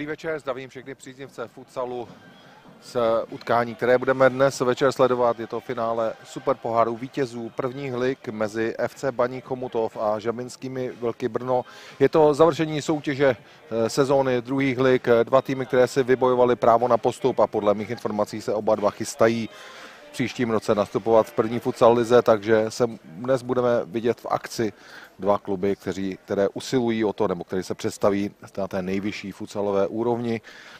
Dobrý večer, zdravím všechny příznivce futsalu z utkání, které budeme dnes večer sledovat. Je to finále superpoháru vítězů prvních lig mezi FC Baník Chomutov a Žabinskými Vlky Brno. Je to završení soutěže sezóny druhých lig. Dva týmy, které si vybojovaly právo na postup a podle mých informací se oba dva chystají v příštím roce nastupovat v první futsal lize, takže se dnes budeme vidět v akci dva kluby, které usilují o to, nebo které se představí na té nejvyšší futsalové úrovni.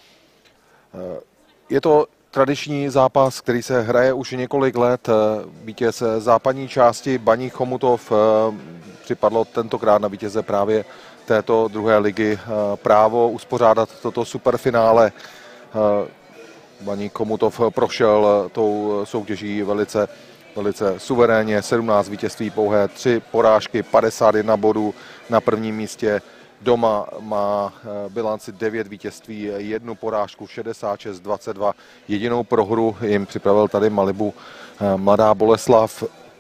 Je to tradiční zápas, který se hraje už několik let. Vítěz západní části Baník Chomutov připadlo tentokrát na vítěze právě této druhé ligy právo uspořádat toto superfinále. Baník Chomutov prošel tou soutěží velice suverénně, 17 vítězství, pouhé 3 porážky, 51 bodů na prvním místě. Doma má bilanci 9 vítězství, 1 porážku, 66-22. Jedinou prohru jim připravil tady Malibu Mladá Boleslav.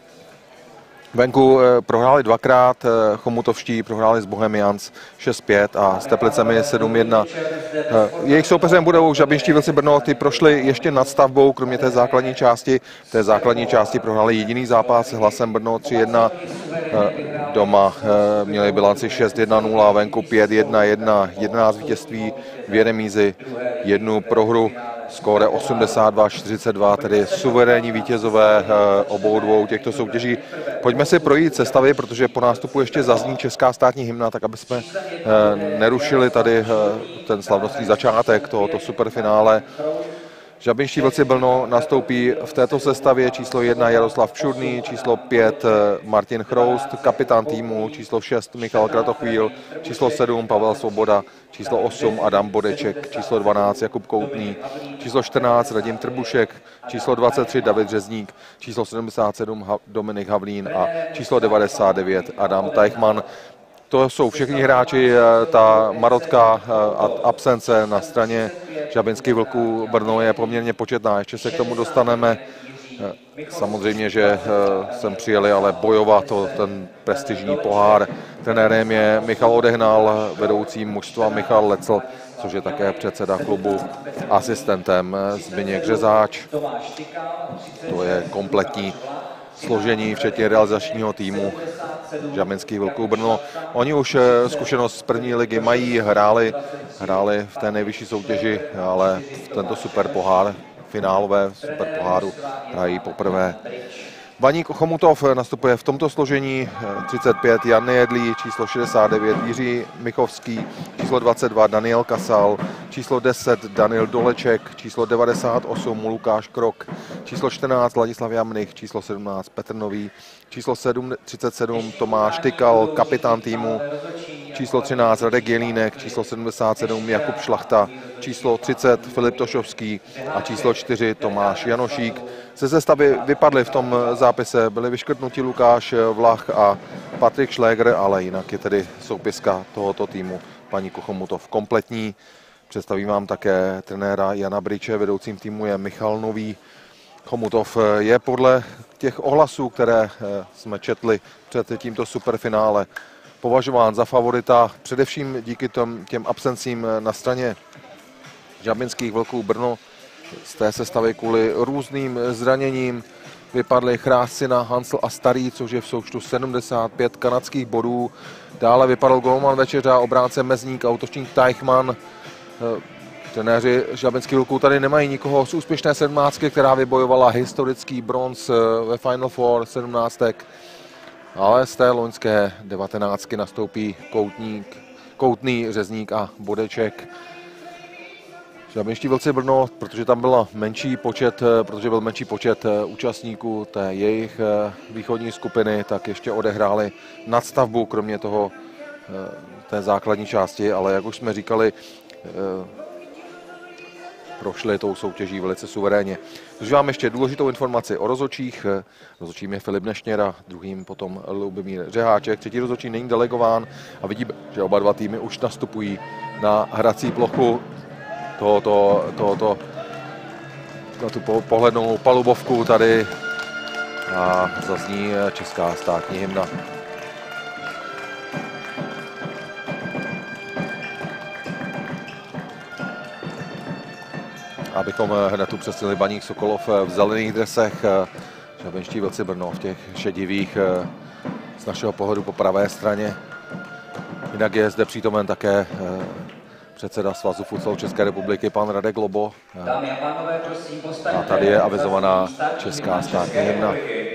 Venku prohráli dvakrát, chomutovští prohráli s Bohemians 6-5 a s Teplicemi 7-1. Jejich soupeřem budou Žabinští Vlci Brno, ty prošli ještě nadstavbou, kromě té základní části. V té základní části prohráli jediný zápas s Hlasem Brno 3-1. Doma měli bilanci 6-1-0, venku 5-1-1, 11 vítězství, 2 remízy, 1 prohru. Skóre 82-42, tedy suverénní vítězové obou dvou těchto soutěží. Pojďme si projít sestavy, protože po nástupu ještě zazní česká státní hymna, tak aby jsme nerušili tady ten slavnostní začátek tohoto superfinále. Žabinští Vlci Brno nastoupí v této sestavě číslo 1 Jaroslav Pšurný, číslo 5 Martin Chroust, kapitán týmu, číslo 6 Michal Kratochvíl, číslo 7 Pavel Svoboda, číslo 8 Adam Bodeček, číslo 12 Jakub Koutný, číslo 14 Radim Trbušek, číslo 23 David Řezník, číslo 77 Dominik Havlín a číslo 99 Adam Teichmann. To jsou všichni hráči, ta marotka absence na straně Žabinských Vlků Brno je poměrně početná, ještě se k tomu dostaneme. Samozřejmě, že sem přijeli ale bojovat o ten prestižní pohár. Trenérem je Michal Odehnal, vedoucím mužstva Michal Lecl, což je také předseda klubu, asistentem Zbyněk Řezáč. To je kompletní složení, včetně realizačního týmu Žabinských Vlků Brno. Oni už zkušenost z první ligy mají, hráli v té nejvyšší soutěži, ale v tento superpohár, finálové superpoháru hrají poprvé. Baník Chomutov nastupuje v tomto složení: 35 Jan Nejedlý, číslo 69 Jiří Michovský, číslo 22 Daniel Kasal, číslo 10 Daniel Doleček, číslo 98 Lukáš Krok, číslo 14 Ladislav Jamnich, číslo 17 Petr Nový, číslo 37 Tomáš Tykal, kapitán týmu, číslo 13 Radek Jelínek, číslo 77 Jakub Šlachta, číslo 30 Filip Tošovský a číslo 4 Tomáš Janošík. Ze sestavy vypadly v tom zápise, byli vyškrtnuti Lukáš Vlach a Patrik Šléger, ale jinak je tedy soupiska tohoto týmu Baníku Chomutov kompletní. Představím vám také trenéra Jana Bryče, vedoucím týmu je Michal Nový. Chomutov je podle těch ohlasů, které jsme četli před tímto superfinále, považován za favorita, především díky těm absencím na straně Žabinských Vlků Brno. Z té sestavy kvůli různým zraněním vypadli Chrásina, Hansl a Starý, což je v součtu 75 kanadských bodů. Dále vypadl golman večeře, obránce Mezník a útočník Teichmann. Trenéři Žabinských Vlků tady nemají nikoho z úspěšné 17, která vybojovala historický bronz ve Final Four 17. Ale z té loňské 19 nastoupí Koutný, Řezník a Bodeček. Žabinští Vlci Brno, protože byl menší počet účastníků té jejich východní skupiny, tak ještě odehráli nadstavbu, kromě toho té základní části, ale jak už jsme říkali, prošli tou soutěží velice suverénně. Takže vám ještě důležitou informaci o rozhodčích. Rozhodčím je Filip Nešněra, druhým potom Lubomír Řeháček. Třetí rozhodčí není delegován a vidíme, že oba dva týmy už nastupují na hrací plochu na tu pohlednou palubovku tady a zazní česká státní hymna. abychom hned upřesnili, Baník Sokolov v zelených dresech, Žabenští Vlci Brno v těch šedivých z našeho pohledu po pravé straně. Jinak je zde přítomen také předseda Svazu futsalu České republiky, pan Radek Lobo. A tady je avizovaná česká státní hymna.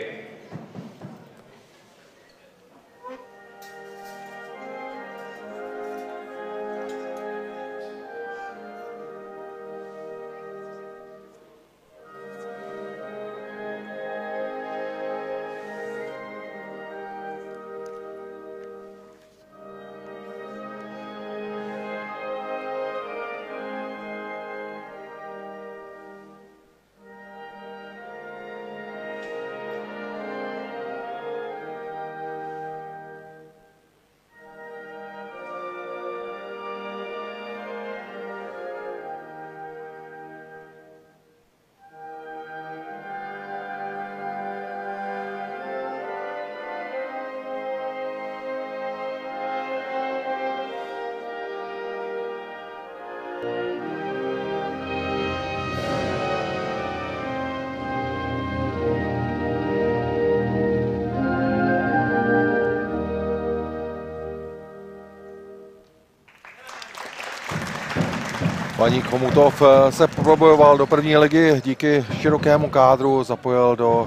Baník Chomutov se probojoval do první ligy díky širokému kádru, zapojil do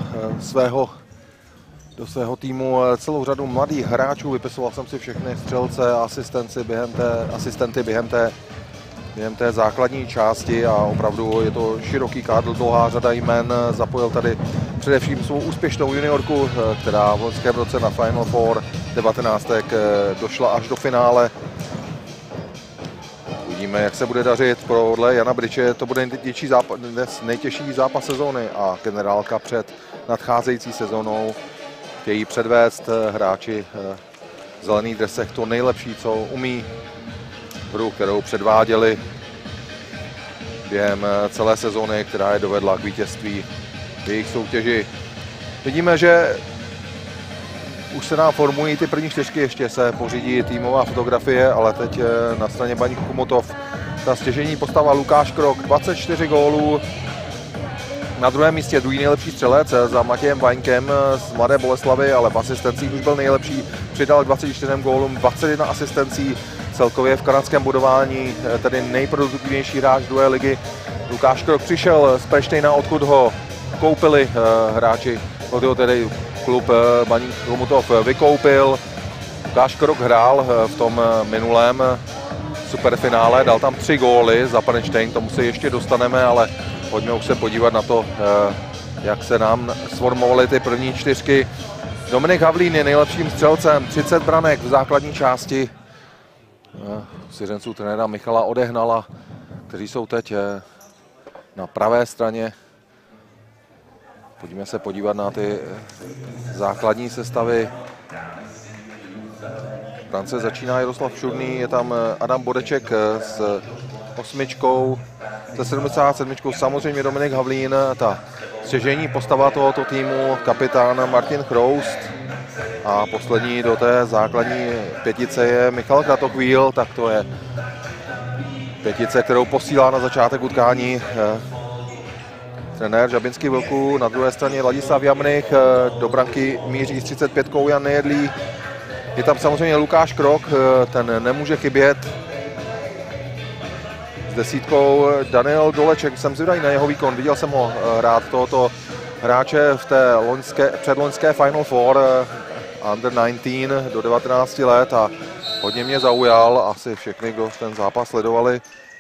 svého týmu celou řadu mladých hráčů, vypisoval jsem si všechny střelce a asistenty během té základní části a opravdu je to široký kádr, dlouhá řada jmen, zapojil tady především svou úspěšnou juniorku, která v loňském roce na Final Four 19 došla až do finále. Uvidíme, jak se bude dařit podle Jana Bryče, to bude nejtěžší zápas sezóny a generálka před nadcházející sezónou. Chtějí předvést hráči v zelených dresech to nejlepší, co umí, hru, kterou předváděli během celé sezóny, která je dovedla k vítězství v jejich soutěži. Vidíme, že už se nám formují ty první čtyřky, ještě se pořídí týmová fotografie, ale teď na straně Baníku Chomutov ta stěžejní postava Lukáš Krok, 24 gólů. Na druhém místě druhý nejlepší střelec za Matějem Vaňkem z Mladé Boleslavy, ale v asistencích už byl nejlepší. Přidal k 24 gólům 21 asistencí, celkově v kanadském budování tedy nejproduktivnější hráč druhé ligy. Lukáš Krok přišel z Peštějna, odkud ho koupili hráči, od ho tedy klub Baník Chomutov vykoupil. Lukáš Krok hrál v tom minulém superfinále, dal tam 3 góly za Peštějn, tomu se ještě dostaneme, ale pojďme už se podívat na to, jak se nám sformovaly ty první čtyřky. Dominik Havlín je nejlepším střelcem, 30 branek v základní části svěřenců trenéra Michala Odehnala, kteří jsou teď na pravé straně. Pojďme se podívat na ty základní sestavy. V brance začíná Jaroslav Šurný, je tam Adam Bodeček s 8, se 77, samozřejmě Dominik Havlín, ta stěžejní postava tohoto týmu, kapitán Martin Chroust a poslední do té základní pětice je Michal Kratochvíl, tak to je pětice, kterou posílá na začátek utkání trenér Žabinských Vlků. Na druhé straně Ladislav Jamnych, do branky míří s 35 Jan Nejedlý. Je tam samozřejmě Lukáš Krok, ten nemůže chybět. S 10 Daniel Doleček, jsem zvědavý na jeho výkon, viděl jsem ho hrát tohoto hráče v té předloňské Final Four Under 19 do 19 let a hodně mě zaujal, asi všechny, kdo ten zápas sledovali.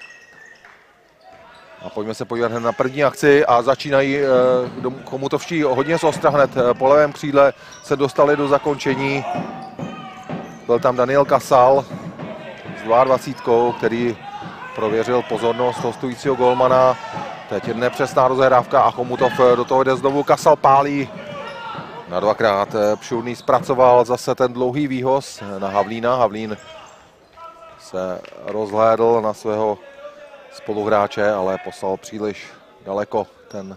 A pojďme se podívat na první akci a začínají chomutovští hodně z ostra hned. Po levém křídle se dostali do zakončení. Byl tam Daniel Kasal s 22, který prověřil pozornost hostujícího golmana. Teď je nepřesná rozehrávka a Chomutov do toho jde znovu. Kasal pálí na dvakrát. Šurný zpracoval zase ten dlouhý výhoz na Havlína. Havlín se rozhlédl na svého spoluhráče, ale poslal příliš daleko ten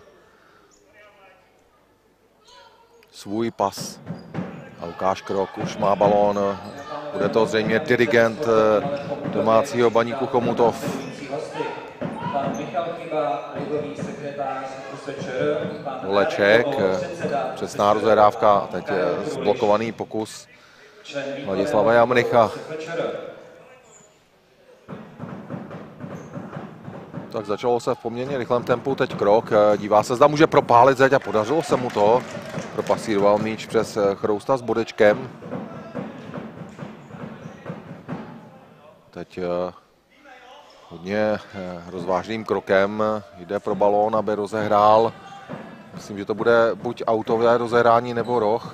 svůj pas. A Lukáš Krok už má balón. Bude to zřejmě dirigent domácího Baníku Chomutov. Pan Michal Chyba, Leček, přesná rozehrávka, teď zblokovaný pokus Ladislava Jamricha. Tak začalo se v poměrně rychlém tempu, teď krok, dívá se, zda může propálit zeď a podařilo se mu to. Propasíroval míč přes Chrousta s bodečkem. Teď hodně rozvážným krokem jde pro balón, aby rozehrál. Myslím, že to bude buď autové rozehrání nebo roh.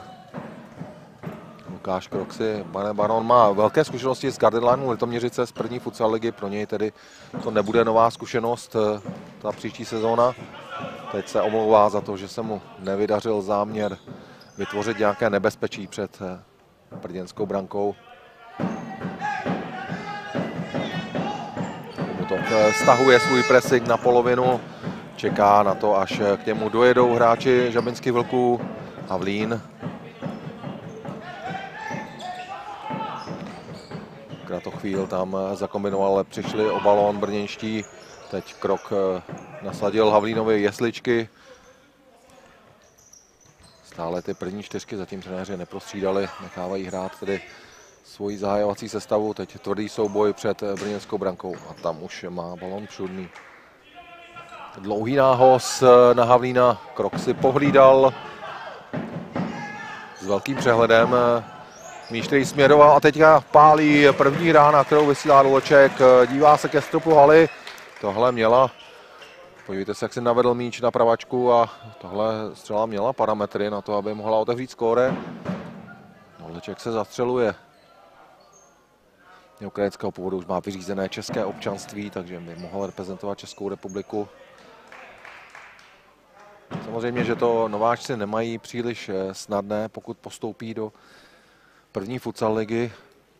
Lukáš Kroxy, Baron má velké zkušenosti z Garden Lineu Litoměřice z první futsal ligy, pro něj tedy to nebude nová zkušenost ta příští sezóna. Teď se omlouvá za to, že se mu nevydařil záměr vytvořit nějaké nebezpečí před brněnskou brankou. Stahuje svůj pressing na polovinu, čeká na to, až k němu dojedou hráči Žabinských Vlků. Havlín. Kratochvíl tam zakombinoval, ale přišli o balón brněnští. Teď krok nasadil Havlínovi jesličky. Stále ty první čtyřky zatím trenéři neprostřídali, nechávají hrát tedy svoji zahájovací sestavu. Teď tvrdý souboj před brněnskou brankou a tam už má balón všudný. Dlouhý nához na Havlína, krok si pohlídal s velkým přehledem. Míč, který směroval a teďka pálí první rána, kterou vysílá Leček. Dívá se ke stropu haly. Tohle měla, podívejte se, jak si navedl míč na pravačku a tohle střela měla parametry na to, aby mohla otevřít skóre. Leček se zastřeluje. Je ukrajinského původu, už má vyřízené české občanství, takže by mohl reprezentovat Českou republiku. Samozřejmě, že to nováčci nemají příliš snadné, pokud postoupí do první futsal ligy.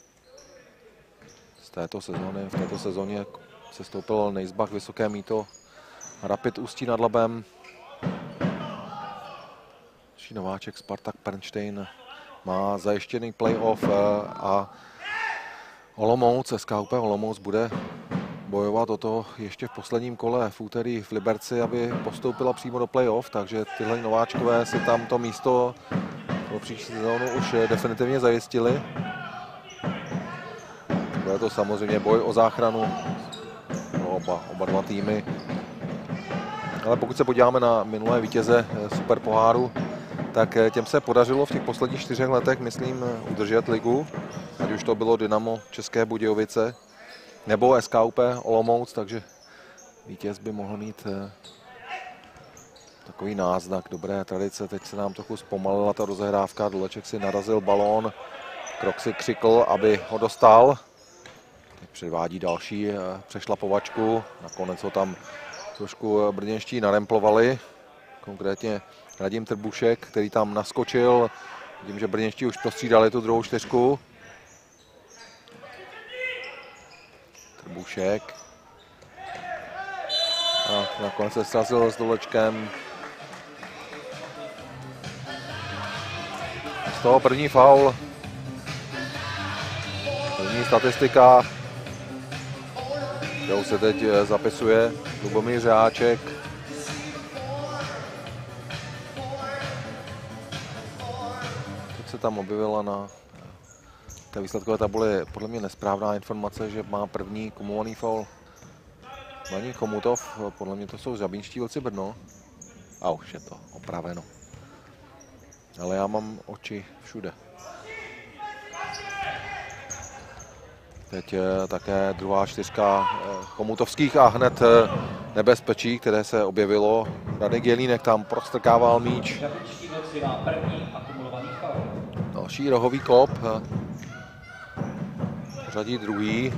V této sezóně se stoupil Nejsbach, Vysoké Mýto, Rapid Ústí nad Labem. Nováček Spartak Pernštejn má zajištěný playoff a Olomouc, SKUP Olomouc bude bojovat o to ještě v posledním kole v úterý v Liberci, aby postoupila přímo do playoff, takže tyhle nováčkové si tam to místo pro příští sezónu už definitivně zajistili. Bude to samozřejmě boj o záchranu oba dva týmy. Ale pokud se podíváme na minulé vítěze Superpoháru, tak těm se podařilo v těch posledních 4 letech, myslím, udržet ligu. Ať už to bylo Dynamo České Budějovice nebo SKUP Olomouc, takže vítěz by mohl mít takový náznak dobré tradice. Teď se nám trochu zpomalila ta rozehrávka, Doleček si narazil balón, krok si křikl, aby ho dostal. Teď předvádí další přešlapovačku, nakonec ho tam trošku brněnští naremplovali, konkrétně Radim Trbušek, který tam naskočil. Vidím, že brněnští už prostřídali tu druhou čtyřku. Trbušek. A nakonec se srazil s Dolečkem. Z toho první faul. První statistika, kterou se teď zapisuje Lubomír Řáček. Teď se tam objevila na té výsledkové tabuli podle mě nesprávná informace, že má první kumulovaný faul Baník Chomutov, podle mě to jsou Žabínští Vlci Brno. A už je to opraveno. Ale já mám oči všude. Teď také druhá čtyřka chomutovských a hned nebezpečí, které se objevilo. Radek Jelínek tam prostrkával míč. Další rohový kop. Řadí druhý.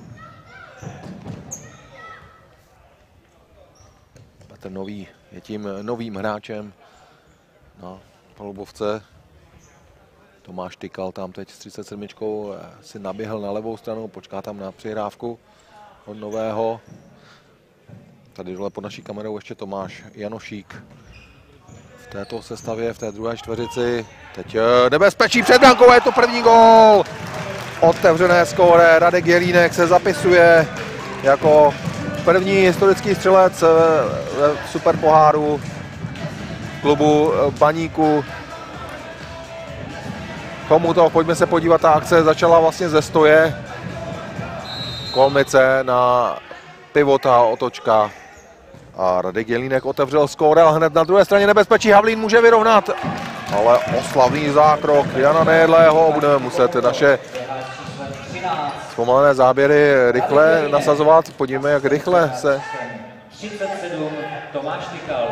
Petr Nový je tím novým hráčem na palubovce. Tomáš Tykal tam teď s 37 si naběhl na levou stranu, počká tam na přihrávku od Nového. Tady dole pod naší kamerou ještě Tomáš Janošík v této sestavě, v té druhé čtveřici. Teď nebezpečí před brankou, je to první gól! Otevřené skóre, Radek Jelínek se zapisuje jako První historický střelec v superpoháru klubu Baníku. Chomutov, pojďme se podívat, ta akce začala vlastně ze stoje. Kolmice na pivota, otočka a Radek Jelínek otevřel skóre, ale hned na druhé straně nebezpečí. Havlín může vyrovnat, ale oslavný zákrok Jana Nejedlého. Budeme muset naše zpomalené záběry rychle nasazovat. Podívejme, jak rychle se... 37 Tomáš Tykal.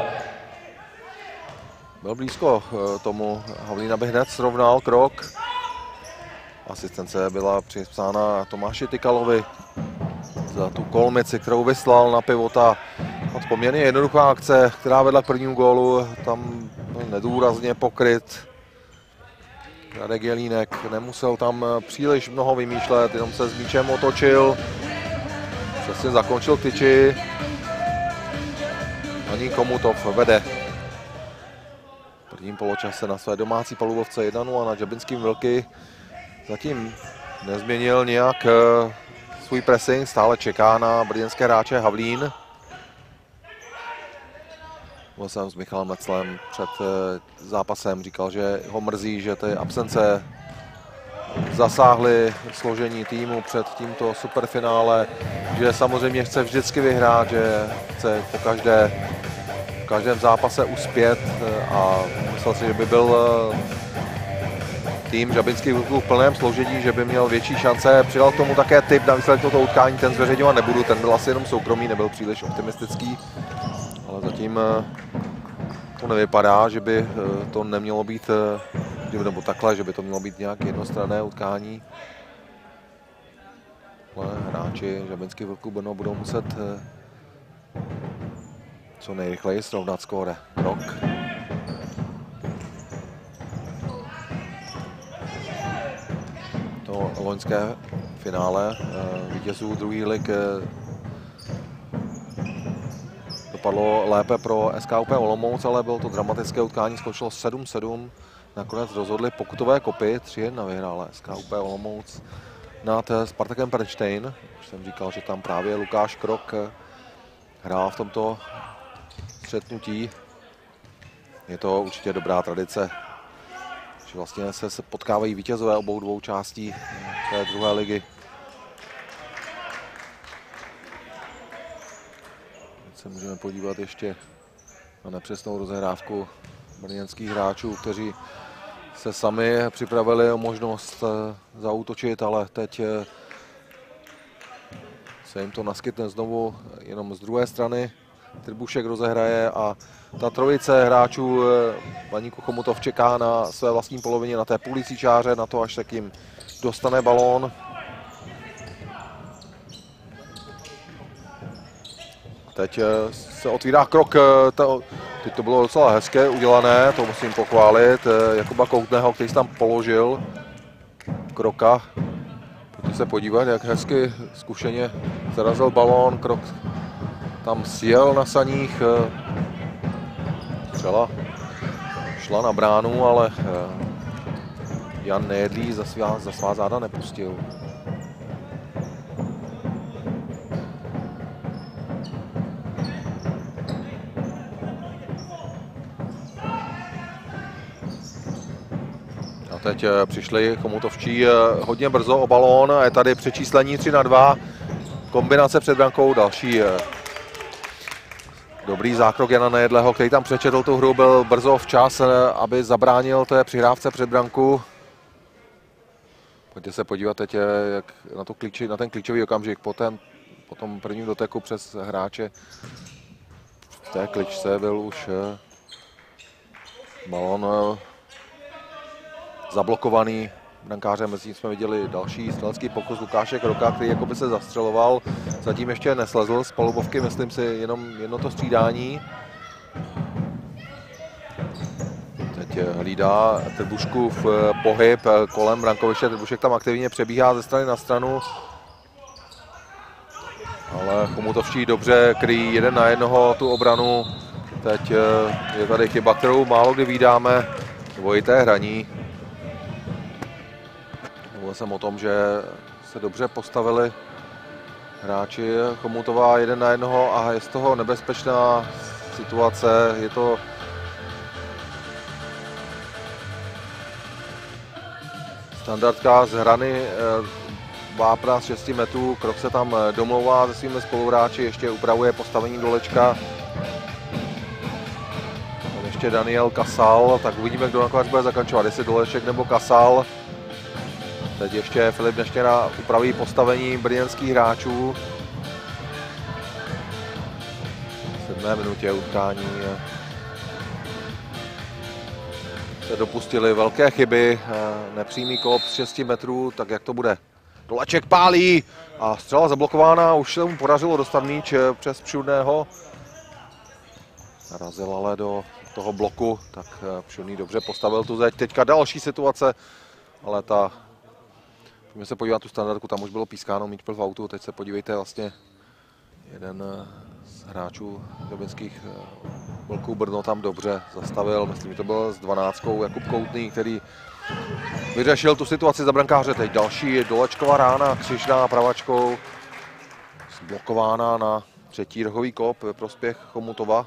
Byl blízko tomu Havlín, aby hned srovnal krok. Asistence byla připsána Tomáši Tykalovi za tu kolmici, kterou vyslal na pivota. Poměrně jednoduchá akce, která vedla k prvnímu gólu, tam byl nedůrazně pokryt. Radek Jelínek nemusel tam příliš mnoho vymýšlet, jenom se s míčem otočil. Přesně zakončil k tyči. Baník Chomutov vede v prvním poločase na své domácí palubovce 1-0 na Žabinským Vlky. Zatím nezměnil nějak svůj pressing, stále čeká na brněnské hráče Havlín. Byl jsem s Michalem Meclem před zápasem, říkal, že ho mrzí, že ty absence zasáhly složení týmu před tímto superfinále, že samozřejmě chce vždycky vyhrát, že chce po každém zápase uspět a myslel si, že by byl tým Žabinských Vlků v plném složení, že by měl větší šance. Přidal k tomu také tip na výsledek tohoto utkání, ten zveřejňovat nebudu, ten byl asi jenom soukromý, nebyl příliš optimistický, ale zatím to nevypadá, že by to nemělo být, nebo takhle, že by to mělo být nějak jednostranné utkání. Ale hráči Žabinských Vlků Brno budou muset co nejrychleji srovnat skóre. Krok. To loňské finále vítězů druhé ligy dopadlo lépe pro SKUP Olomouc, ale bylo to dramatické utkání, skončilo 7-7. Nakonec rozhodli pokutové kopy, 3-1 vyhrála SKUP Olomouc nad Spartakem Pernštejn. Už jsem říkal, že tam právě Lukáš Krok hrál v tomto střetnutí. Je to určitě dobrá tradice, že vlastně se potkávají vítězové obou dvou částí té druhé ligy. Teď se můžeme podívat ještě na nepřesnou rozehrávku brněnských hráčů, kteří se sami připravili o možnost zaútočit, ale teď se jim to naskytne znovu jenom z druhé strany. Trbušek rozehraje a ta trojice hráčů Baníku Chomutov čeká na své vlastní polovině, na té půlící čáře, na to, až se k jim dostane balón. Teď se otvírá krok, teď to bylo docela hezké udělané, to musím pochválit, Jakuba Koutného, který se tam položil Kroka. Pojďte se podívat, jak hezky zkušeně zarazil balón, Krok tam sjel na saních, střela šla na bránu, ale Jan Nejedlý za svá záda nepustil. A teď přišli chomutovčí hodně brzo o balón, je tady přečíslení 3-2, kombinace před brankou, další dobrý zákrok Jana Nejedlého, který tam přečetl tu hru, byl brzo včas, aby zabránil té přihrávce před branku. Pojďte se podívat teď jak na ten klíčový okamžik po tom prvním doteku přes hráče. V té kličce byl už balon zablokovaný brankářem. Mezi tím jsme viděli další střelecký pokus Lukáše Kroka, který jako by se zastřeloval. Zatím ještě neslezl z palubovky, myslím si, jenom jedno to střídání. Teď hlídá Trbuškův pohyb kolem brankoviště. Trbušek tam aktivně přebíhá ze strany na stranu. Ale chomutovští dobře kryjí jeden na jednoho tu obranu. Teď je tady chyba, kterou málo kdy vídáme. Dvojité hraní. Mluvil jsem o tom, že se dobře postavili hráči Chomutova 1 na 1 a je z toho nebezpečná situace. Je to standardka z hrany vápna z 6 metrů. Krok se tam domlouvá se svými spoluhráči, ještě upravuje postavení dolečka. Tam ještě Daniel Kasal, tak uvidíme, kdo nakonec bude zakončovat, jestli Doleček nebo Kasal. Teď ještě Filip Neštěra upraví postavení brněnských hráčů. V 7. minutě utkání se dopustili velké chyby, nepřímý kop z 6 metrů, tak jak to bude? Doleček pálí a střela zablokována, už se mu podařilo dostat míč přes Přudného. Narazil ale do toho bloku, tak Přudný dobře postavil tu zeď. Teďka další situace, ale ta... Pojďme se podívat tu standardku, tam už bylo pískáno, míč byl v autu, teď se podívejte, vlastně jeden z hráčů dělnických Vlků Brno tam dobře zastavil, myslím, že to byl s 12. Jakub Koutný, který vyřešil tu situaci za brankáře. Teď další Dolečkova rána, křižná pravačkou, zblokována na třetí rohový kop ve prospěch Chomutova.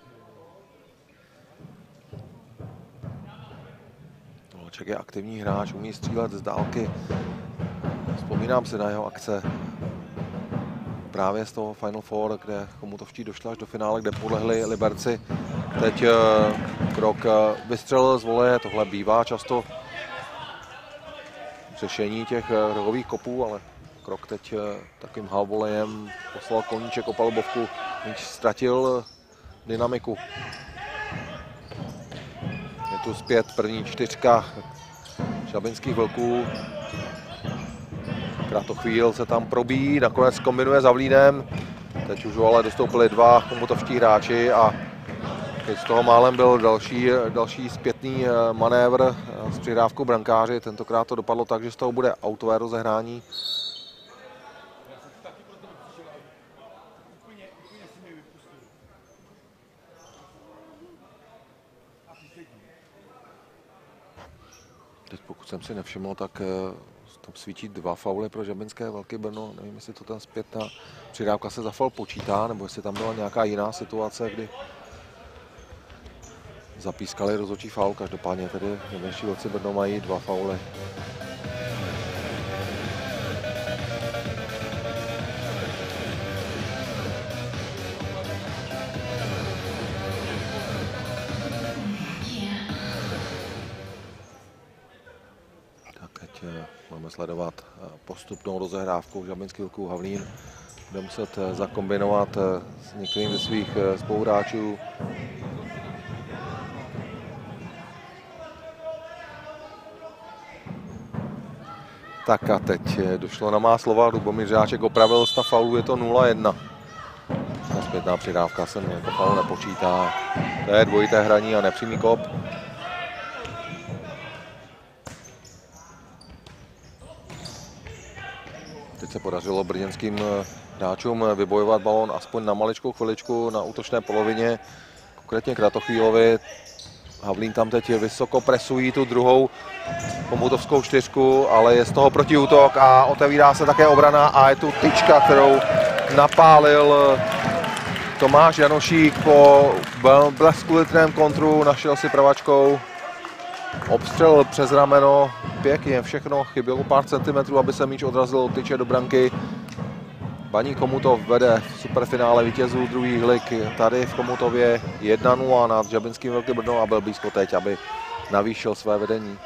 Doleček je aktivní hráč, umí střílet z dálky. Vzpomínám si na jeho akce právě z toho Final Four, kde Chomutovští došli až do finále, kde podlehli Liberci. Teď Krok vystřelil z voleje, tohle bývá často řešení těch rohových kopů, ale Krok teď takovým halvolejem poslal koníček o palubovku, míč ztratil dynamiku. Je tu zpět první 4 Žabinských Vlků. Kratochvíl se tam probíjí, nakonec kombinuje s Havlínem. Teď už ale dostoupili 2 chomutovští hráči a teď z toho málem byl další zpětný manévr s přihrávkou brankáři. Tentokrát to dopadlo tak, že z toho bude autové rozehrání. Teď pokud jsem si nevšiml, tak tam svítí 2 fauly pro Žabinské Vlky Brno. Nevím, jestli to ten zpětná přidávka se za faul počítá, nebo jestli tam byla nějaká jiná situace, kdy zapískali rozhodčí faul. Každopádně tedy Žabinští Vlci Brno mají 2 fauly. Máme sledovat postupnou rozehrávku Žabinských Vlků. Havlín bude muset zakombinovat s některým ze svých spoluhráčů. Tak a teď došlo na má slova, Lubomír Žáček opravil stav faulu, je to 0-1. Ta zpětná přidávka se jako faul nepočítá. To je dvojité hraní a nepřímý kop. Teď se podařilo brněnským hráčům vybojovat balón aspoň na maličkou chviličku na útočné polovině, konkrétně Kratochvílovi. Havlín tam teď vysoko presují tu druhou chomutovskou 4, ale je z toho protiútok a otevírá se také obrana a je tu tyčka, kterou napálil Tomáš Janošík po bleskulitném kontru, našel si pravačkou. Obstřel přes rameno, pěkně všechno, chybělo pár centimetrů, aby se míč odrazil od tyče do branky. Baník Chomutov vede v superfinále vítězů druhých lig tady v Chomutově 1-0 nad Žabinským Vlky Brno a byl blízko teď, aby navýšil své vedení.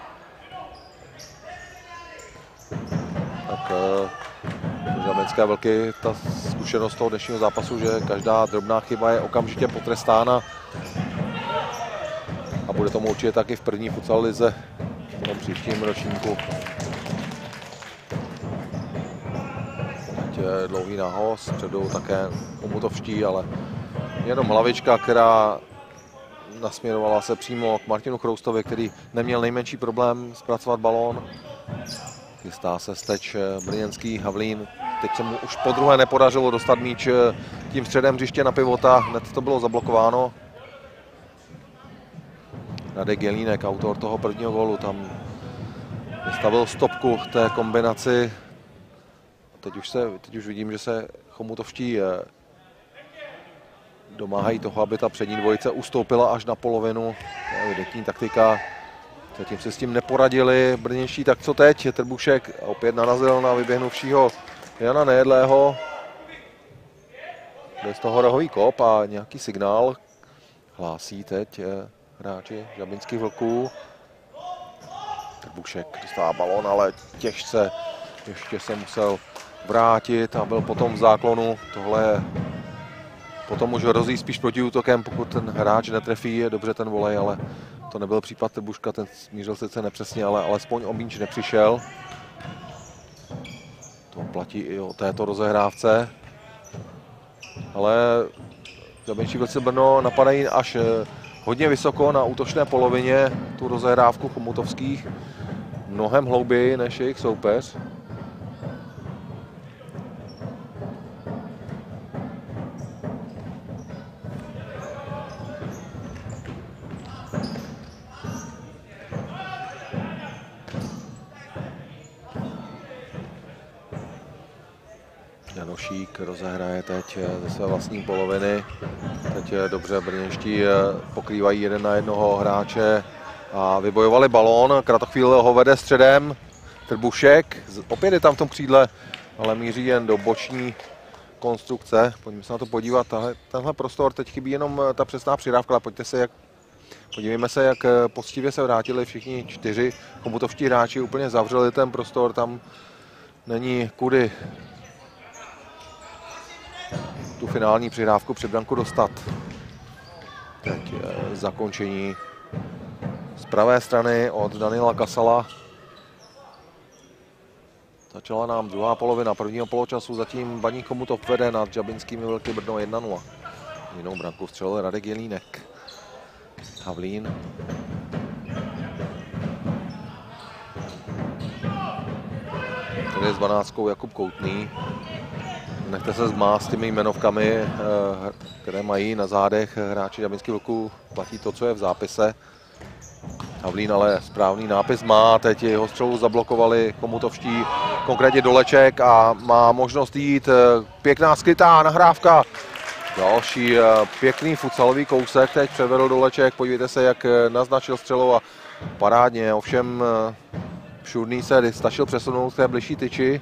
Tak Žabinské Vlky, ta zkušenost toho dnešního zápasu, že každá drobná chyba je okamžitě potrestána. A bude tomu určitě taky v první futsal lize v tom příštím ročníku. Teď je dlouhý nahoz, středou také chomutovští, ale jenom hlavička, která nasměrovala se přímo k Martinu Chroustovi, který neměl nejmenší problém zpracovat balón. Chystá se steč brněnský Havlín. Teď se mu už podruhé nepodařilo dostat míč tím středem hřiště na pivota, hned to bylo zablokováno. Radek Jelínek, autor toho prvního gólu, tam vystavil stopku v té kombinaci Teď už vidím, že se chomutovští domáhají toho, aby ta přední dvojice ustoupila až na polovinu. To je evidentní taktika. Zatím se s tím neporadili brněnští, tak co teď? Trbušek opět narazil na vyběhnuvšího Jana Nejedlého. Jde z toho rohový kop a nějaký signál hlásí teď hráči Žabinských vlků. Trbušek dostává balón, ale těžce ještě se musel vrátit a byl potom v záklonu. Tohle potom už hrozí spíš protiútokem, pokud ten hráč netrefí dobře ten volej, ale to nebyl případ Trbuška, ten smířil sice nepřesně, ale alespoň o míč nepřišel. To platí i o této rozehrávce. Ale Žabinští vlci Brno napadají až hodně vysoko na útočné polovině tu rozehrávku chomutovských. Mnohem hlouběji než jejich soupeř. Janošík rozehraje teď ze své vlastní poloviny. Teď dobře brněnští pokrývají jeden na jednoho hráče a vybojovali balón. Kratochvíl ho vede středem Trbušek. Opět je tam v tom křídle, ale míří jen do boční konstrukce. Pojďme se na to podívat. Tenhle prostor, teď chybí jenom ta přesná přidávka. Podívejme se, jak poctivě se vrátili všichni 4 chomutovští hráči. Úplně zavřeli ten prostor, tam není kudy tu finální přihrávku před branku dostat. Teď zakončení z pravé strany od Daniela Kasala. Začala nám druhá polovina prvního poločasu, zatím Baník Chomutov vede nad Žabinskými Vlky Brno 1-0. Jinou branku vstřelil Radek Jelínek. Havlín. Tady s 12 Jakub Koutný. Nechte se zmást těmi jmenovkami, které mají na zádech hráči Žabinských vlků. Platí to, co je v zápise. Havlín ale správný nápis má, teď jeho střelu zablokovali chomutovští, konkrétně Doleček a má možnost jít. Pěkná skrytá nahrávka. Další pěkný futsalový kousek teď předvedl Doleček. Podívejte se, jak naznačil střelu a parádně. Ovšem Šurný se stačil přesunout k té bližší tyči.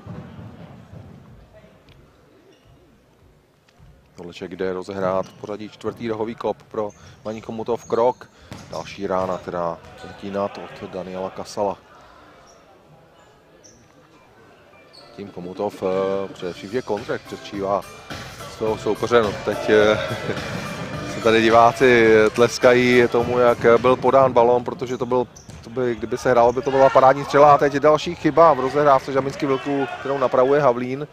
Doleček jde rozehrát v pořadí čtvrtý rohový kop pro Baník Chomutov krok. Další rána, která letí nad od Daniela Kasala. Tím Chomutov především je kontrakt předčívá svého soupeře. No, teď se tady diváci tleskají tomu, jak byl podán balón, protože kdyby se hrálo, by to byla parádní střela. A teď další chyba v rozehrávce Žabinských vlků, kterou napravuje Havlín.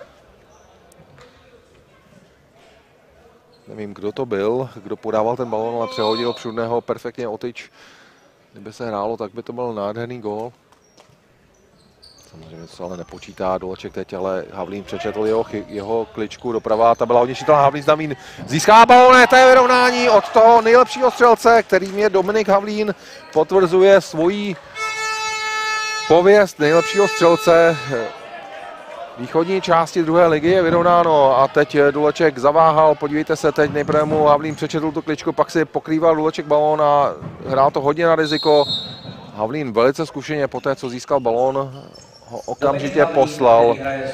Nevím, kdo to byl, kdo podával ten balón, ale přehodil Šurného perfektně o tyč. Kdyby se hrálo, tak by to byl nádherný gól. Samozřejmě se ale nepočítá Doleček teď, ale Havlín přečetl jeho kličku doprava. Ta byla hodně šitelná, Havlín Znamín získá balón, to je vyrovnání od toho nejlepšího střelce, kterým je Dominik Havlín. Potvrzuje svoji pověst nejlepšího střelce východní části druhé ligy. Je vyrovnáno a teď Doleček zaváhal, podívejte se, teď nejprve mu Havlín přečetl tu kličku, pak si pokrýval Doleček balón a hrál to hodně na riziko. Havlín velice zkušeně po té, co získal balón, ho okamžitě poslal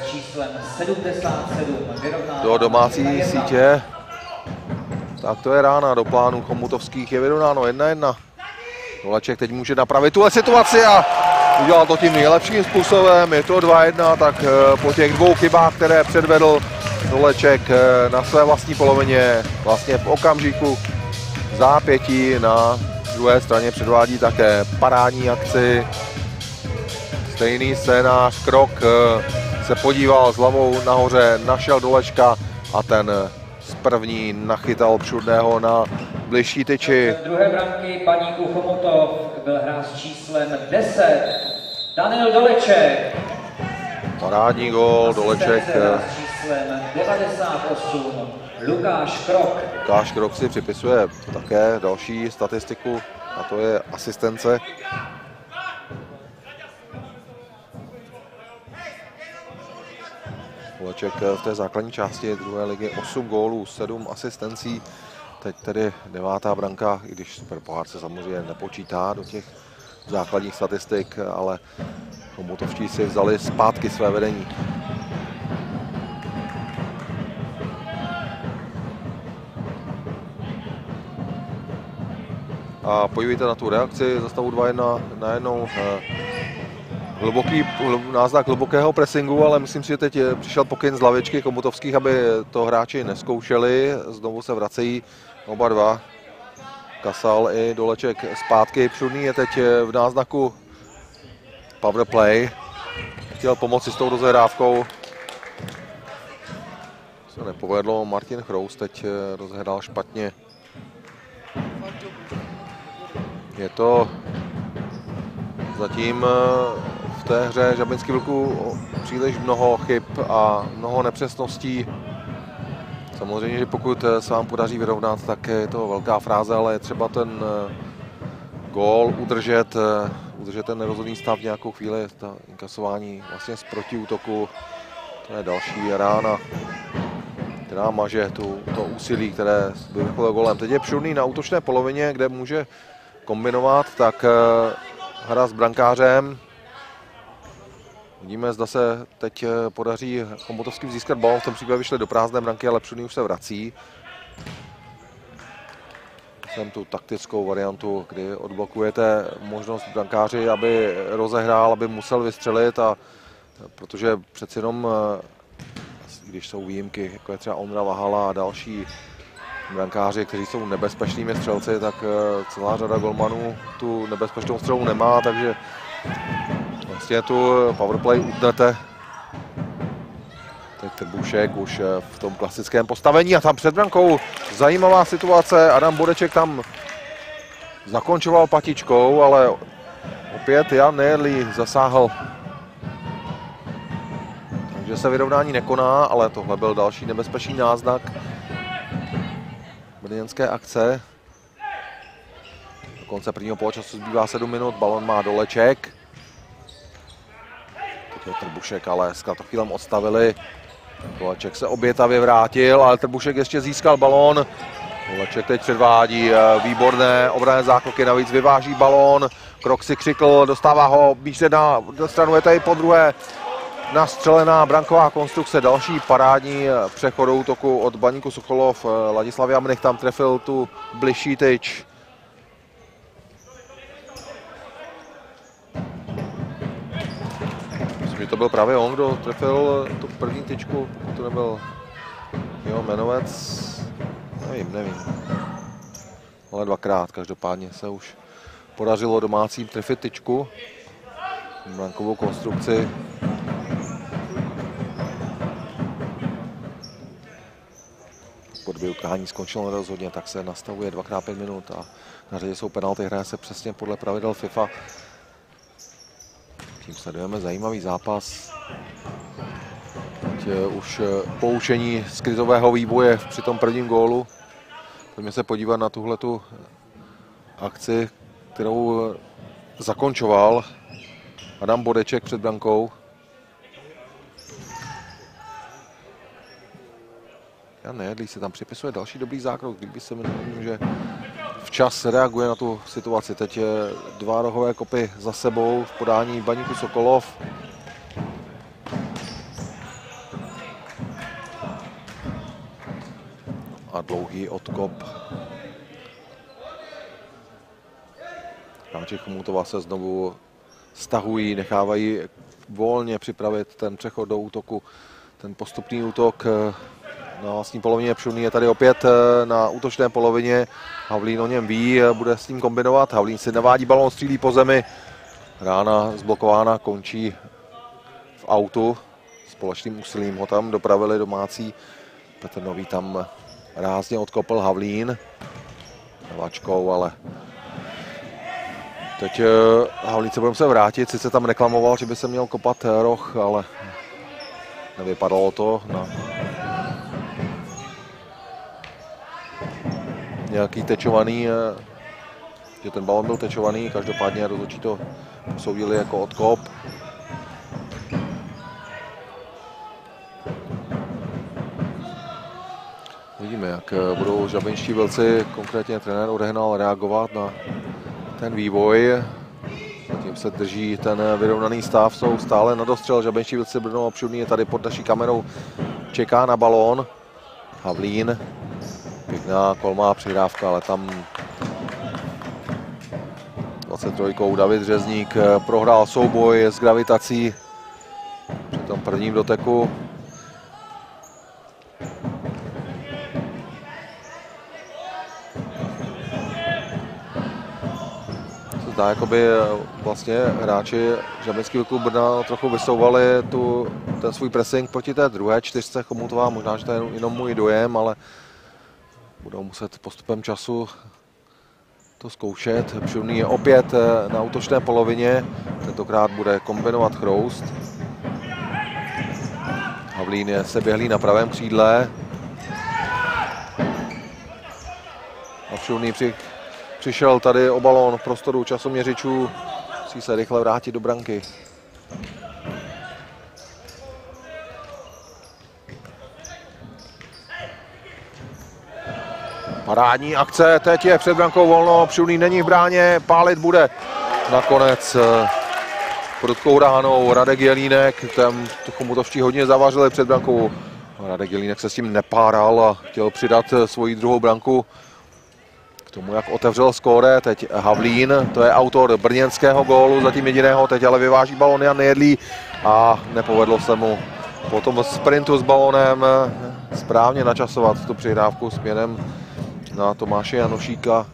do domácí sítě. Tak to je rána do plánu chomutovských, je vyrovnáno 1-1. Doleček teď může napravit tuhle situaci a udělal to tím nejlepším způsobem, je to 2-1, tak po těch dvou chybách, které předvedl Doleček na své vlastní polovině, vlastně v okamžiku zápětí na druhé straně předvádí také parádní akci. Stejný scénář, krok se podíval s hlavou nahoře, našel Dolečka a ten z první nachytal Šurného na bližší tyči. Z druhé branky Baníku Chomutov byl hráč s číslem 10 Daniel Doleček. Parádní gól, Doleček. S číslem 98 Lukáš Krok. Lukáš Krok si připisuje také další statistiku, a to je asistence. Doleček v té základní části druhé ligy 8 gólů, 7 asistencí. Teď tedy 9. branka, i když Superpohár se samozřejmě nepočítá do těch základních statistik, ale chomutovští si vzali zpátky své vedení. A podívejte na tu reakci za stavu 2-1 najednou. Hluboký náznak hlubokého pressingu, ale myslím si, že teď přišel pokyn z lavičky chomutovských, aby to hráči neskoušeli. Znovu se vracejí oba dva. Kasal i Doleček zpátky. Přudný je teď v náznaku power play. Chtěl pomoci s tou rozehrávkou. Se nepovedlo. Martin Chrous teď rozehrál špatně. Je to zatím v té hře Žabinských Vlků příliš mnoho chyb a mnoho nepřesností. Samozřejmě, že pokud se vám podaří vyrovnat, tak je to velká fráze, ale je třeba ten gól udržet ten nerozhodný stav v nějakou chvíli. Ta inkasování vlastně z protiútoku, to je další rána, která maže to úsilí, které vyvrcholilo gólem. Teď je Přudný na útočné polovině, kde může kombinovat, tak hra s brankářem. Vidíme, zda se teď podaří chomutovským získat balón. V tom případě vyšly do prázdné branky, ale Přudný už se vrací. Jsem tu taktickou variantu, kdy odblokujete možnost brankáři, aby rozehrál, aby musel vystřelit, a protože přeci jenom, když jsou výjimky, jako je třeba Ondra Vahala a další brankáři, kteří jsou nebezpečnými střelci, tak celá řada golmanů tu nebezpečnou střelu nemá, takže vlastně tu powerplay utnete. Teď Trbušek už v tom klasickém postavení a tam před brankou zajímavá situace. Adam Bodeček tam zakončoval patičkou, ale opět Jan Nejedlý zasáhl. Takže se vyrovnání nekoná, ale tohle byl další nebezpečný náznak brněnské akce. Do konce prvního poločasu zbývá 7 minut, balon má Doleček. Teď je Trbušek, ale s kratochvílem odstavili. Doleček se obětavě vrátil, ale Trbušek ještě získal balón. Doleček teď předvádí výborné obranné zákroky, navíc vyváží balón. Krok si křikl, dostává ho blíže na stranu, je tady podruhé nastřelená branková konstrukce, další parádní přechod do útoku od Baníku Sokolov. Ladislav Jamrych tam trefil tu bližší tyč. Myslím, že to byl právě on, kdo trefil tu první tyčku, to nebyl jeho jmenovec, nevím. Ale dvakrát, každopádně se už podařilo domácím trefit tyčku, brankovou konstrukci. Kdyby utkání skončilo nerozhodně, tak se nastavuje 2x5 minut a na řadě jsou penalty, hraje se přesně podle pravidel FIFA. Tím sledujeme zajímavý zápas. Teď už poučení z krizového výboje při tom prvním gólu. Pojďme se podívat na tuhletu akci, kterou zakončoval Adam Bodeček před brankou. Jan Nejedlý se tam připisuje další dobrý zákrok, kdyby se myslím, že včas reaguje na tu situaci. Teď je 2 rohové kopy za sebou v podání Baníku Sokolov. A dlouhý odkop. Hráči Chomutova se znovu stahují, nechávají volně připravit ten přechod do útoku, ten postupný útok. Na vlastní polovině Přudný je tady opět na útočné polovině. Havlín o něm ví, bude s ním kombinovat. Havlín si navádí balón, střílí po zemi. Rána zblokována, končí v autu. Společným úsilím ho tam dopravili domácí. Petr Nový tam rázně odkopl Havlín. Levačkou, ale teď Havlín se bude se vrátit. Sice tam reklamoval, že by se měl kopat roh, ale nevypadalo to na nějaký tečovaný, že ten balon byl tečovaný, každopádně rozhodčí to posoudili jako odkop. Uvidíme, jak budou žabinští vlci, konkrétně trenér Odehnal, reagovat na ten vývoj. Zatím se drží ten vyrovnaný stav, jsou stále na dostřel. Žabinští vlci Brno Obšudný je tady pod naší kamerou, čeká na balón. Havlín, pěkná kolmá přihrávka, ale tam 23. David Řezník prohrál souboj s gravitací při tom prvním doteku. Zdá, jakoby vlastně hráči žabinského klubu Brna trochu vysouvali ten svůj pressing proti té druhé čtyřce Chomutová. Možná, že to je jenom můj dojem, ale budou muset postupem času to zkoušet. Obšudný je opět na útočné polovině, tentokrát bude kombinovat Chroust. Havlín je seběhlý na pravém křídle. Obšudný přišel tady o balón v prostoru časoměřičů, musí se rychle vrátit do branky. Parádní akce, teď je před brankou volno, Obšudný není v bráně, pálit bude. Nakonec prudkou ránou Radek Jelínek, tam Chomutovští hodně zavařili před brankou. Radek Jelínek se s tím nepáral a chtěl přidat svoji druhou branku k tomu, jak otevřel skóre. Teď Havlín, to je autor brněnského gólu, zatím jediného, teď ale vyváží balon Jan Nejedlý a nepovedlo se mu po tom sprintu s balonem správně načasovat tu přihrávku směrem na Tomáše Janošíka.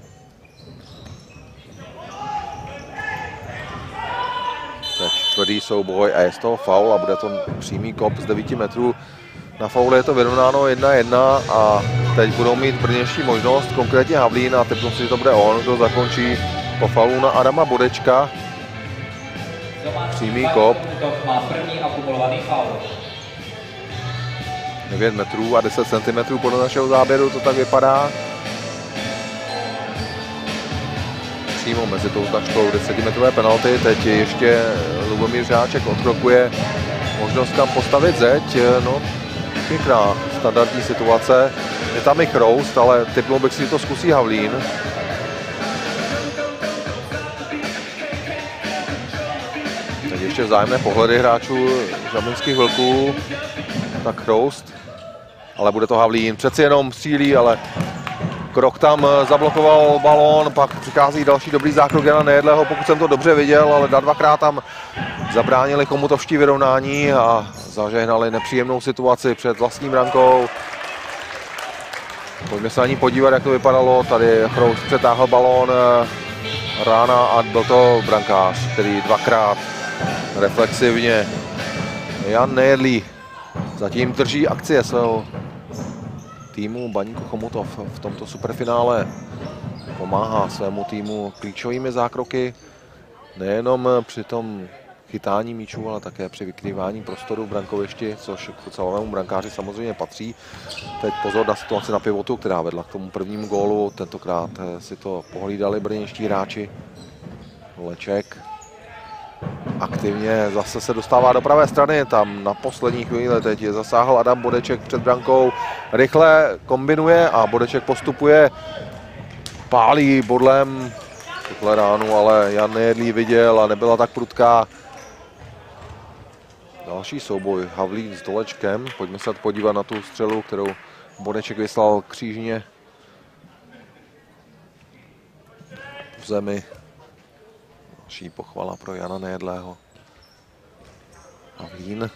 Teď tvrdý souboj a je z toho faul a bude to přímý kop z 9 metrů. Na faule je to vyrovnáno 1-1 a teď budou mít brněnští možnost, konkrétně Havlín, a typnu si, že to bude on, kdo zakončí po faulu na Adama Bodečka. Přímý kop. Má první akumulovaný faul. 9 metrů a 10 cm podle našeho záběru to tak vypadá. Přímo mezi tou značkou 10metrové penalty. Teď ještě Lubomír Žáček odkrokuje, možnost kam postavit zeď. No, pěkná standardní situace. Je tam i Chroust, ale tipnul bych si, že to zkusí Havlín. Teď ještě vzájemné pohledy hráčů žabinských vlků. Tak Chroust, ale bude to Havlín. Přeci jenom střílí, ale Krok tam zablokoval balón, pak přichází další dobrý zákrok Jana Nejedlého, pokud jsem to dobře viděl, ale dvakrát tam zabránili Chomutovští vyrovnání a zažehnali nepříjemnou situaci před vlastní brankou. Pojďme se na ní podívat, jak to vypadalo. Tady Chroust přetáhl balón, rána a byl to brankář, který dvakrát reflexivně. Jan Nejedlý zatím drží akcie svého týmu Baníku Chomutov v tomto superfinále. Pomáhá svému týmu klíčovými zákroky, nejenom při tom chytání míčů, ale také při vykrývání prostoru v brankovišti, což k celému brankáři samozřejmě patří. Teď pozor na situaci na pivotu, která vedla k tomu prvnímu gólu. Tentokrát si to pohlídali brněnští hráči. Doleček aktivně zase se dostává do pravé strany, tam na poslední chvíli teď zasáhl Adam Bodeček před brankou, rychle kombinuje a Bodeček postupuje, pálí bodlem tuhle ránu, ale Jan Nejedlý viděl a nebyla tak prudká. Další souboj Havlín s Dolečkem, pojďme se podívat na tu střelu, kterou Bodeček vyslal křížně v zemi. Další pochvala pro Jana Nejedlého. Havlín.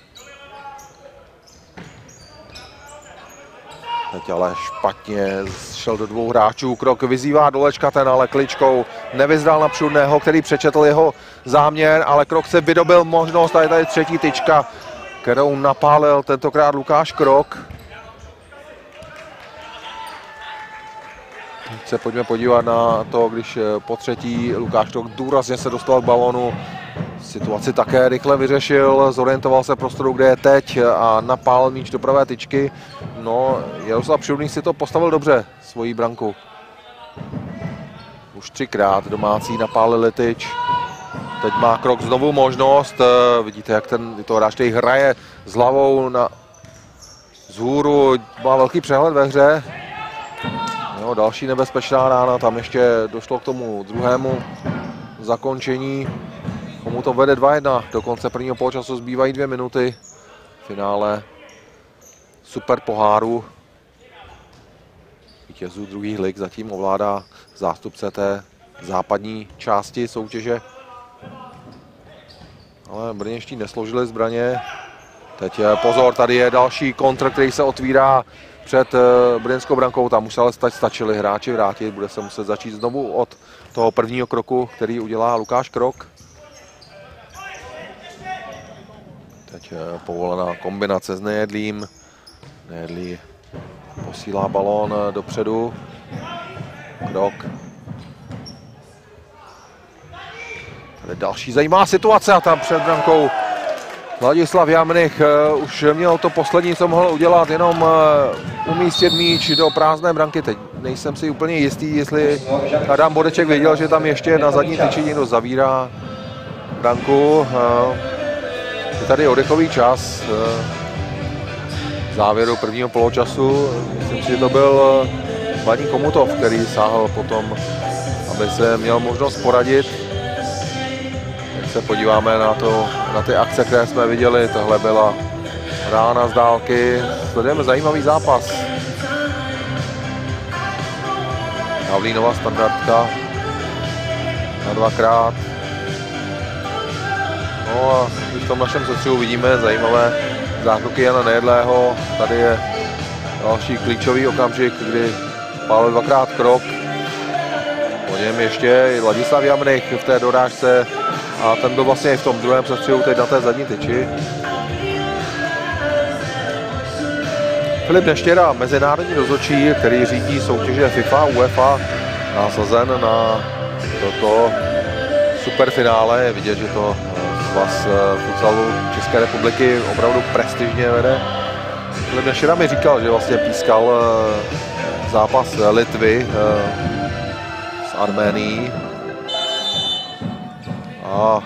Teď ale špatně šel do dvou hráčů. Krok vyzývá Dolečka, ten ale kličkou nevyzdal na Pšudného, který přečetl jeho záměr, ale Krok se vydobil možnost a je tady třetí tyčka, kterou napálil tentokrát Lukáš Krok. Teď se pojďme podívat na to, když po třetí Lukáš Krok důrazně se dostal k balonu. Situaci také rychle vyřešil, zorientoval se prostoru, kde je teď a napálil míč do pravé tyčky. No, Jaroslav Pšudný si to postavil dobře, svoji branku. Už třikrát domácí napálili tyč. Teď má Krok znovu možnost, vidíte, jak to hráč teď hraje s hlavou vzhůru, má velký přehled ve hře. No, další nebezpečná rána, tam ještě došlo k tomu druhému zakončení. Chomutov vede 2-1, do konce prvního poločasu zbývají 2 minuty. V finále super poháru vítězů druhých lig zatím ovládá zástupce té západní části soutěže. Ale brněnští nesložili zbraně. Teď pozor, tady je další kontr, který se otvírá před brněnskou brankou. Tam už se ale stačili hráči vrátit. Bude se muset začít znovu od toho prvního kroku, který udělá Lukáš Krok. Teď povolená kombinace s Nejedlým. Nejedlý posílá balón dopředu. Krok. Tady další zajímavá situace a tam před brankou Ladislav Jamrych už měl to poslední, co mohl udělat, jenom umístit míč do prázdné branky. Teď nejsem si úplně jistý, jestli Adam Bodeček věděl, že tam ještě na zadní tyči někdo zavírá branku. Je tady oddechový čas v závěru prvního poločasu. Myslím si, že to byl Baník Chomutov, který sáhl potom, aby se měl možnost poradit. Teď se podíváme na ty akce, které jsme viděli. Tohle byla rána z dálky. Sledujeme zajímavý zápas. Havlínova standardka na 2krát. No a v tom našem sestřihu vidíme zajímavé zákroky Jana Nejedlého. Tady je další klíčový okamžik, kdy pálil 2krát Krok. Po něm ještě Ladislav Jamrych v té dorážce a ten byl vlastně v tom druhém sestřihu teď na té zadní tyči. Filip Neštěra, mezinárodní rozhodčí, který řídí soutěže FIFA, UEFA, násazen na toto superfinále. Je vidět, že to svaz futsalu České republiky opravdu prestižně vede. Filip Neštěra mi říkal, že vlastně pískal zápas Litvy s Arménií. A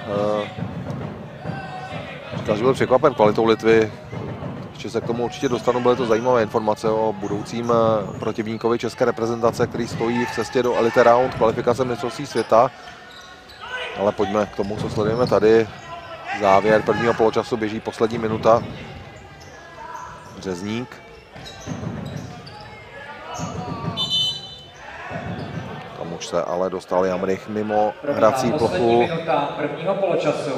říkal, že byl překvapen kvalitou Litvy. Ještě se k tomu určitě dostanu, byly to zajímavé informace o budoucím protivníkovi české reprezentace, který stojí v cestě do Elite Round, kvalifikace mistrovství světa. Ale pojďme k tomu, co sledujeme tady. Závěr prvního poločasu, běží poslední minuta. Řezník. Tam už se ale dostal Jamrych mimo hrací plochu. Minuta prvního poločasu.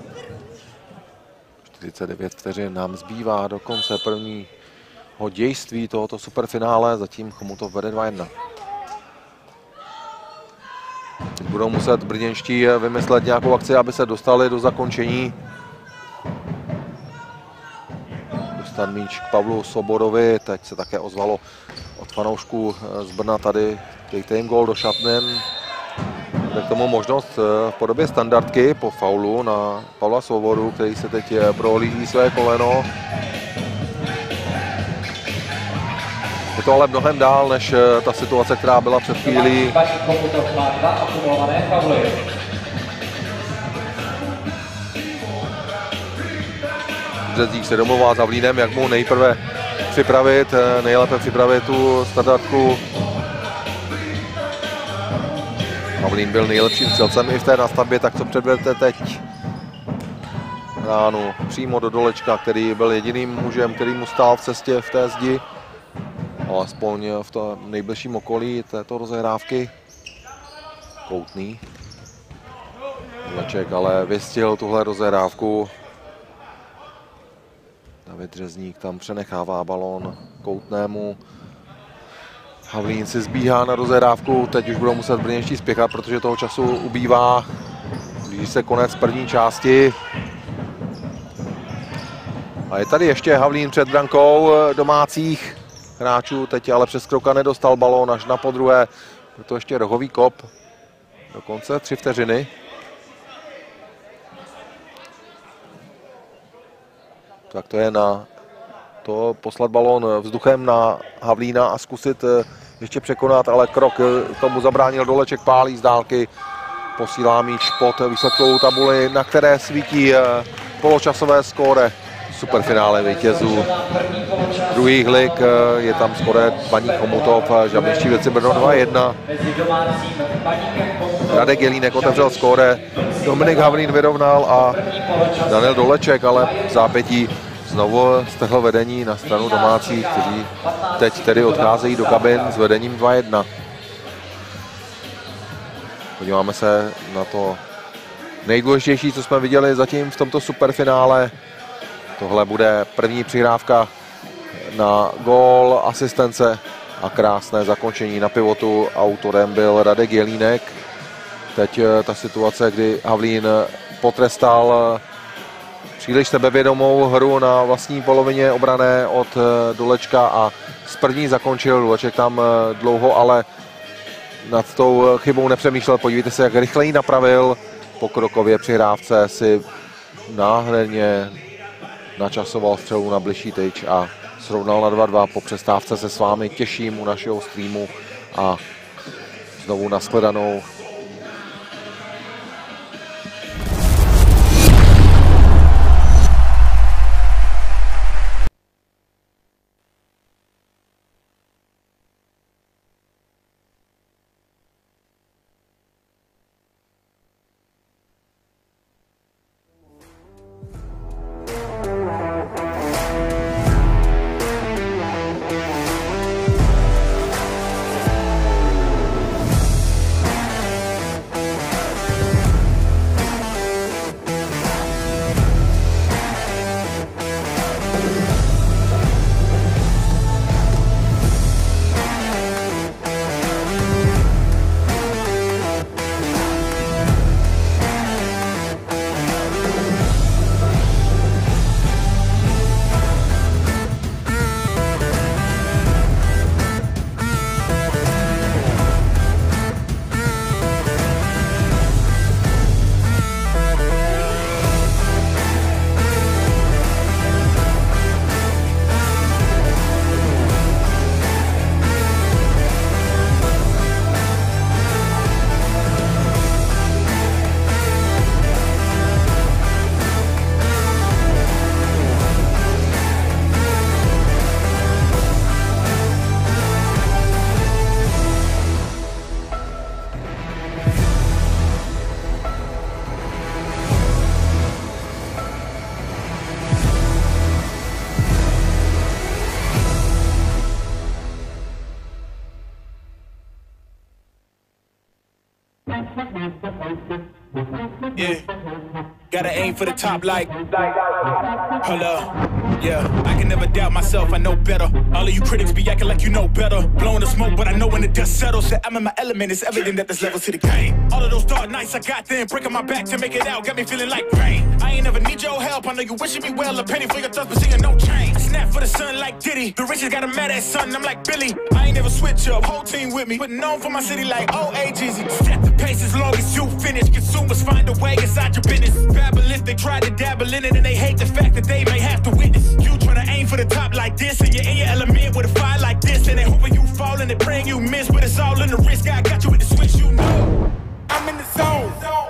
49 vteřin nám zbývá do konce prvního dějství tohoto superfinále. Zatím Chomutov vede 2-1. Teď budou muset brněnští vymyslet nějakou akci, aby se dostali do zakončení. Dostat míč k Pavlu Soborovi. Teď se také ozvalo od fanoušků z Brna tady. Dejte jim gól do šatny. Bude k tomu možnost v podobě standardky po faulu na Pavla Svobodu, který se teď prohlíží své koleno. Je to ale mnohem dál, než ta situace, která byla před chvílí. Baník Chomutov má 2 akumulované fauly. Řezník se domluvá s Havlínem, jak mu nejprve připravit, nejlépe připravit tu standardku. Havlín byl nejlepším střelcem i v té nastavbě, tak co předvedete teď? Ránu přímo do Dolečka, který byl jediným mužem, který mu stál v cestě v té zdi. Alespoň v tom nejbližším okolí této rozehrávky. Koutný. Doleček ale vystihl tuhle rozehrávku. David Řezník tam přenechává balón Koutnému. Havlín si zbíhá na rozehrávku, teď už budou muset brněnští spěchat, protože toho času ubývá. Blíží se konec první části. A je tady ještě Havlín před brankou domácích hráčů, teď ale přes Kroka nedostal balón až na podruhé. Je to ještě rohový kop, dokonce 3 vteřiny. Tak to je na to poslat balón vzduchem na Havlína a zkusit ještě překonat, ale Krok tomu zabránil. Doleček pálí z dálky, posílá míč pod výsledkovou tabuli, na které svítí poločasové skóre. superfinále vítězů druhých lig. Je tam skore Baník Chomutov, Žabničtí Vědci Brno 2-1. Radek Jelínek otevřel skóre, Dominik Havlín vyrovnal a Daniel Doleček, ale v zápětí znovu strhl vedení na stranu domácích, kteří teď tedy odcházejí do kabin s vedením 2-1. Podíváme se na to nejdůležitější, co jsme viděli zatím v tomto superfinále. Tohle bude první přihrávka na gól, asistence a krásné zakončení na pivotu. Autorem byl Radek Jelínek. Teď ta situace, kdy Havlín potrestal příliš sebevědomou hru na vlastní polovině obrané od Dolečka a z první zakončil. Doleček tam dlouho, ale nad tou chybou nepřemýšlel. Podívejte se, jak rychle ji napravil. Po krokově přihrávce si nádherně načasoval střelu na bližší tyč a srovnal na 2-2. Po přestávce se s vámi těším u našeho streamu a znovu nashledanou. Yeah, gotta aim for the top like, hold up. Yeah, I can never doubt myself, I know better. All of you critics be acting like you know better. Blowing the smoke, but I know when the dust settles that I'm in my element, it's evident that there's levels to the game. All of those dark nights I got then, breaking my back to make it out, got me feeling like rain. I ain't never need your help, I know you wishing me well, a penny for your thoughts, but seeing no change. I snap for the sun like Diddy, the riches got a mad ass son, I'm like Billy. I ain't never switch up, whole team with me, putting on for my city like OAGZ. Set the pace as long as you finish, consumers find a way inside your business. Babble if they try to dabble in it and they hate the fact that they may have to witness. You tryna aim for the top like this and you're in your element with a fire like this and they hoping you fall and they praying you miss, but it's all in the risk. I got you with the switch, you know. I'm in the zone,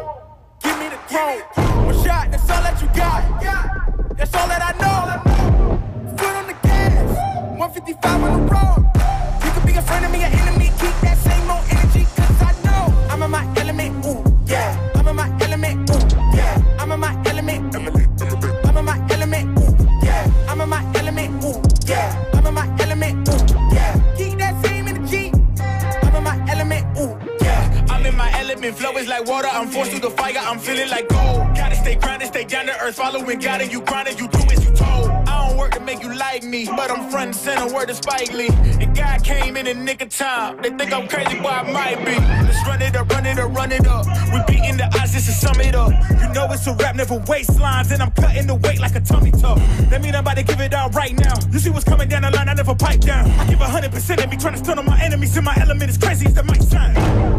give me the throne. One shot, that's all that you got. That's all that I know. Foot on the gas, 155 on the road. You could be a friend of me, an enemy. Keep that same old energy, cause I know I'm in my element, ooh, yeah. I'm in my element, ooh, yeah. I'm in my element, I'm in my element, ooh, yeah. I'm in my element, ooh, yeah. I'm in my element, ooh, yeah. Keep that same energy. I'm in my element, ooh, yeah. I'm in my element, flow is like water. I'm forced through the fire, I'm feeling like gold. Gotta stay grounded, stay down to earth, following God and you grinding, you do as you told. I don't work to make you like me, but I'm front and center, word to Spike Lee. And God came in the nick of time. They think I'm crazy, but I might be. Let's run it up, run it up, run it up. We beating the odds just to sum it up. You know it's a rap, never waistlines, and I'm cutting the weight like a tummy tuck. That mean I'm about to give it out right now. You see what's coming down the line, I never pipe down. I give 100% of me, trying to stun on my enemies. In my element, as crazy as that might sound.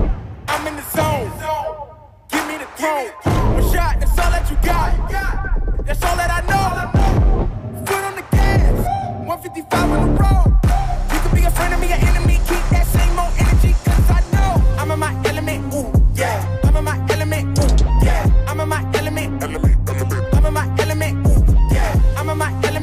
I'm in the zone. Give me the throne. One shot, that's all that you got. That's all that I know. Foot on the gas, 155 on the road. You could be a friend of me, an enemy. Keep that same old energy, cause I know I'm in my element, ooh, yeah. I'm in my element, ooh, yeah. I'm in my element, I'm in my element, ooh, yeah. I'm in my element.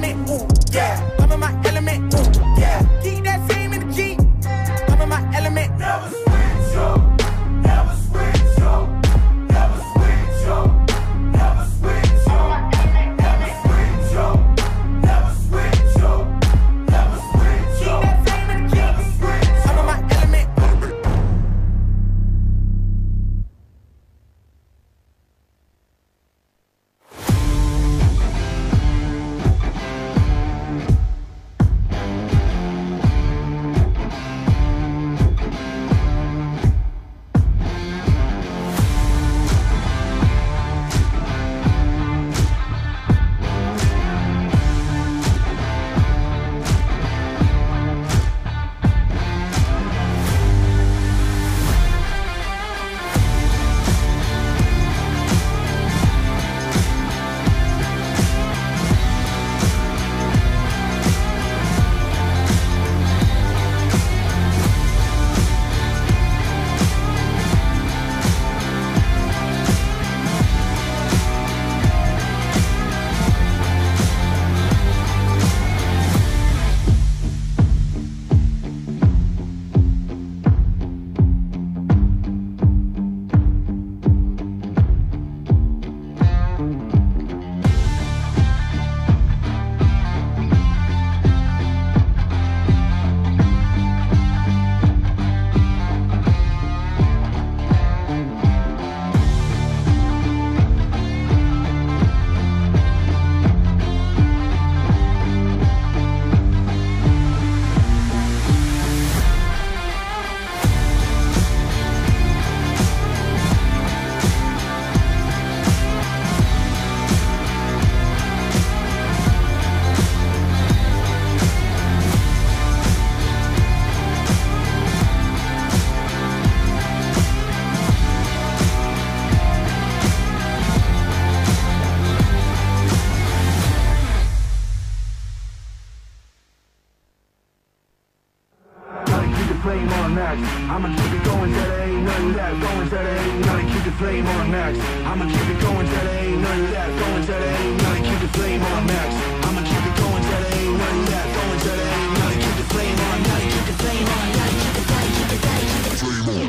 flame on max. I'ma keep it going till there ain't nothing left. Going till there ain't nothing. Keep the flame on max. I'ma keep it going till there ain't nothing left. Going till there ain't nothing. Keep the flame on max. I'ma keep it going till there ain't nothing left. Going till there ain't nothing. Keep the flame on. Gotta keep the flame on. Gotta keep the flame. Keep the flame. Keep the flame on.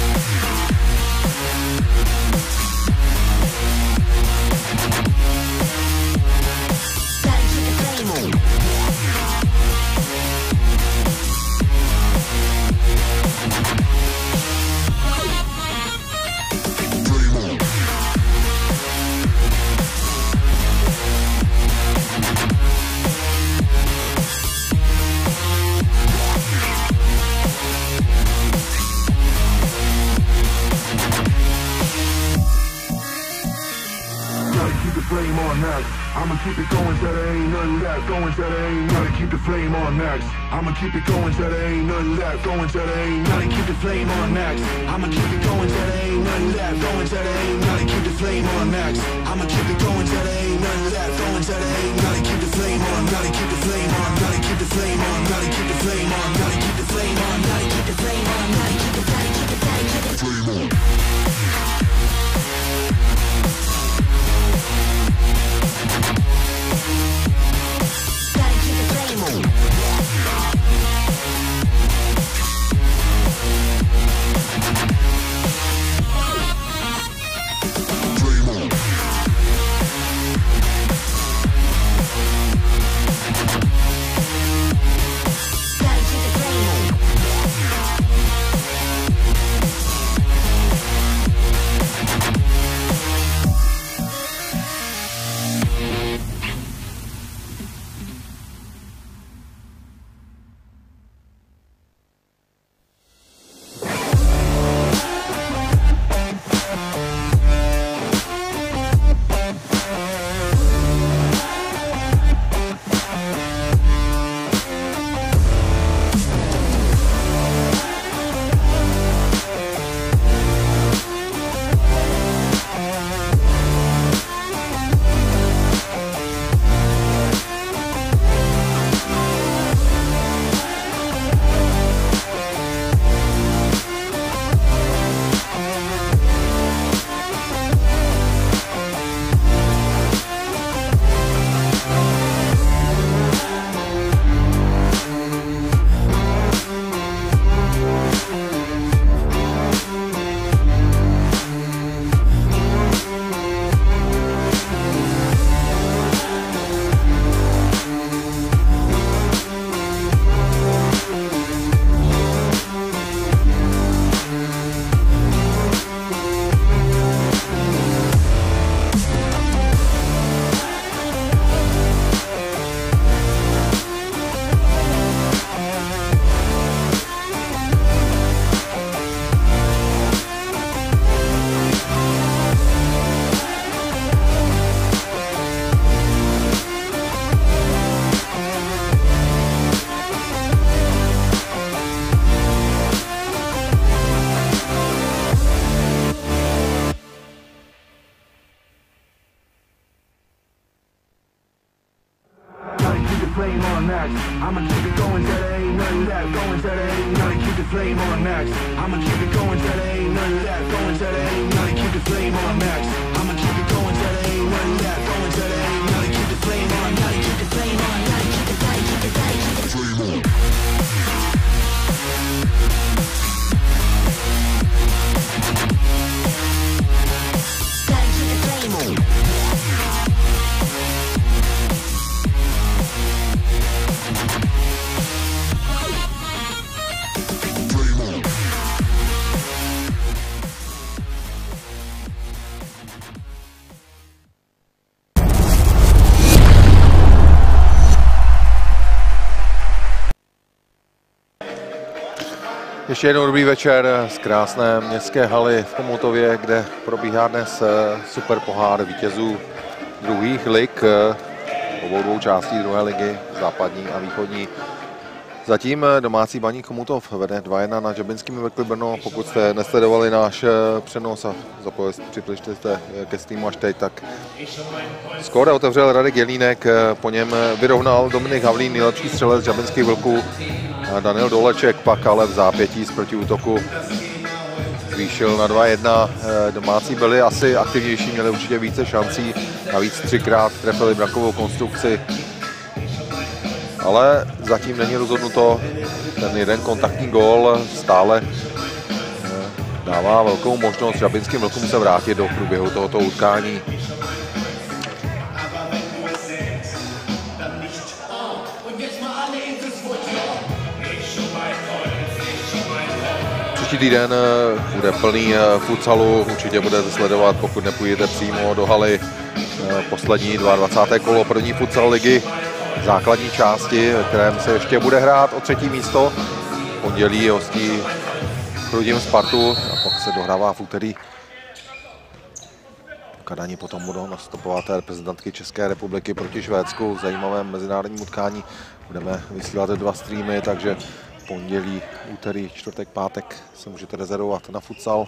Flame on max. I'ma keep it going till there ain't nothing left. Going till there ain't nothing. Keep the flame on max. I'ma keep it going till there ain't nothing left. Going till there ain't nothing. Keep the flame on max. I'ma keep it going till there ain't nothing left. Going till there ain't nothing. Keep the flame on max. I'ma keep it going till there ain't nothing left. Going till there ain't nothing. Keep the flame on. Gotta keep the flame on. Gotta keep the flame on. Gotta keep the flame on. Gotta keep the flame on. Gotta keep the flame on. Gotta keep the flame. Keep the flame. Keep the flame on. Flame on max. I'ma keep it going till there ain't nothing left. Going till there ain't nothing. Keep the flame on max. I'ma keep it going till there ain't nothing left. Going till there ain't nothing. Keep the flame on max. I'ma keep it going till there ain't nothing left. Going till there ain't nothing. Keep the flame on. Gotta keep the flame on. Gotta keep the flame. Keep the flame. Keep the flame on. Gotta keep the flame on. Ještě jednou dobrý večer z krásné městské haly v Chomutově, kde probíhá dnes super pohár vítězů druhých lig, obou dvou částí druhé ligy, západní a východní. Zatím domácí Baník Chomutov vede 2-1 nad Žabinským Vekli Brno. Pokud jste nesledovali náš přenos a přišli jste ke streamu až teď, tak skóre otevřel Radek Jelínek, po něm vyrovnal Dominik Havlín, nejlepší střelec Žabinských Vlků. A Daniel Doleček pak ale v zápětí z protiútoku zvýšil na 2-1. Domácí byli asi aktivnější, měli určitě více šancí. Navíc 3krát trefili brankovou konstrukci. Ale zatím není rozhodnuto. Ten jeden kontaktní gól stále dává velkou možnost žabinským vlkům se vrátit do průběhu tohoto utkání. Příští týden bude plný futsalu, určitě budete sledovat, pokud nepůjdete přímo do haly, poslední 22. kolo první futsal ligy základní části, ve kterém se ještě bude hrát o 3. místo. V pondělí hostí Chrudim Spartu a pak se dohrává v úterý. V Kadani potom budou nastupovat reprezentantky České republiky proti Švédsku v zajímavém mezinárodním utkání. Budeme vysílat 2 streamy, takže pondělí, úterý, čtvrtek, pátek se můžete rezervovat na futsal.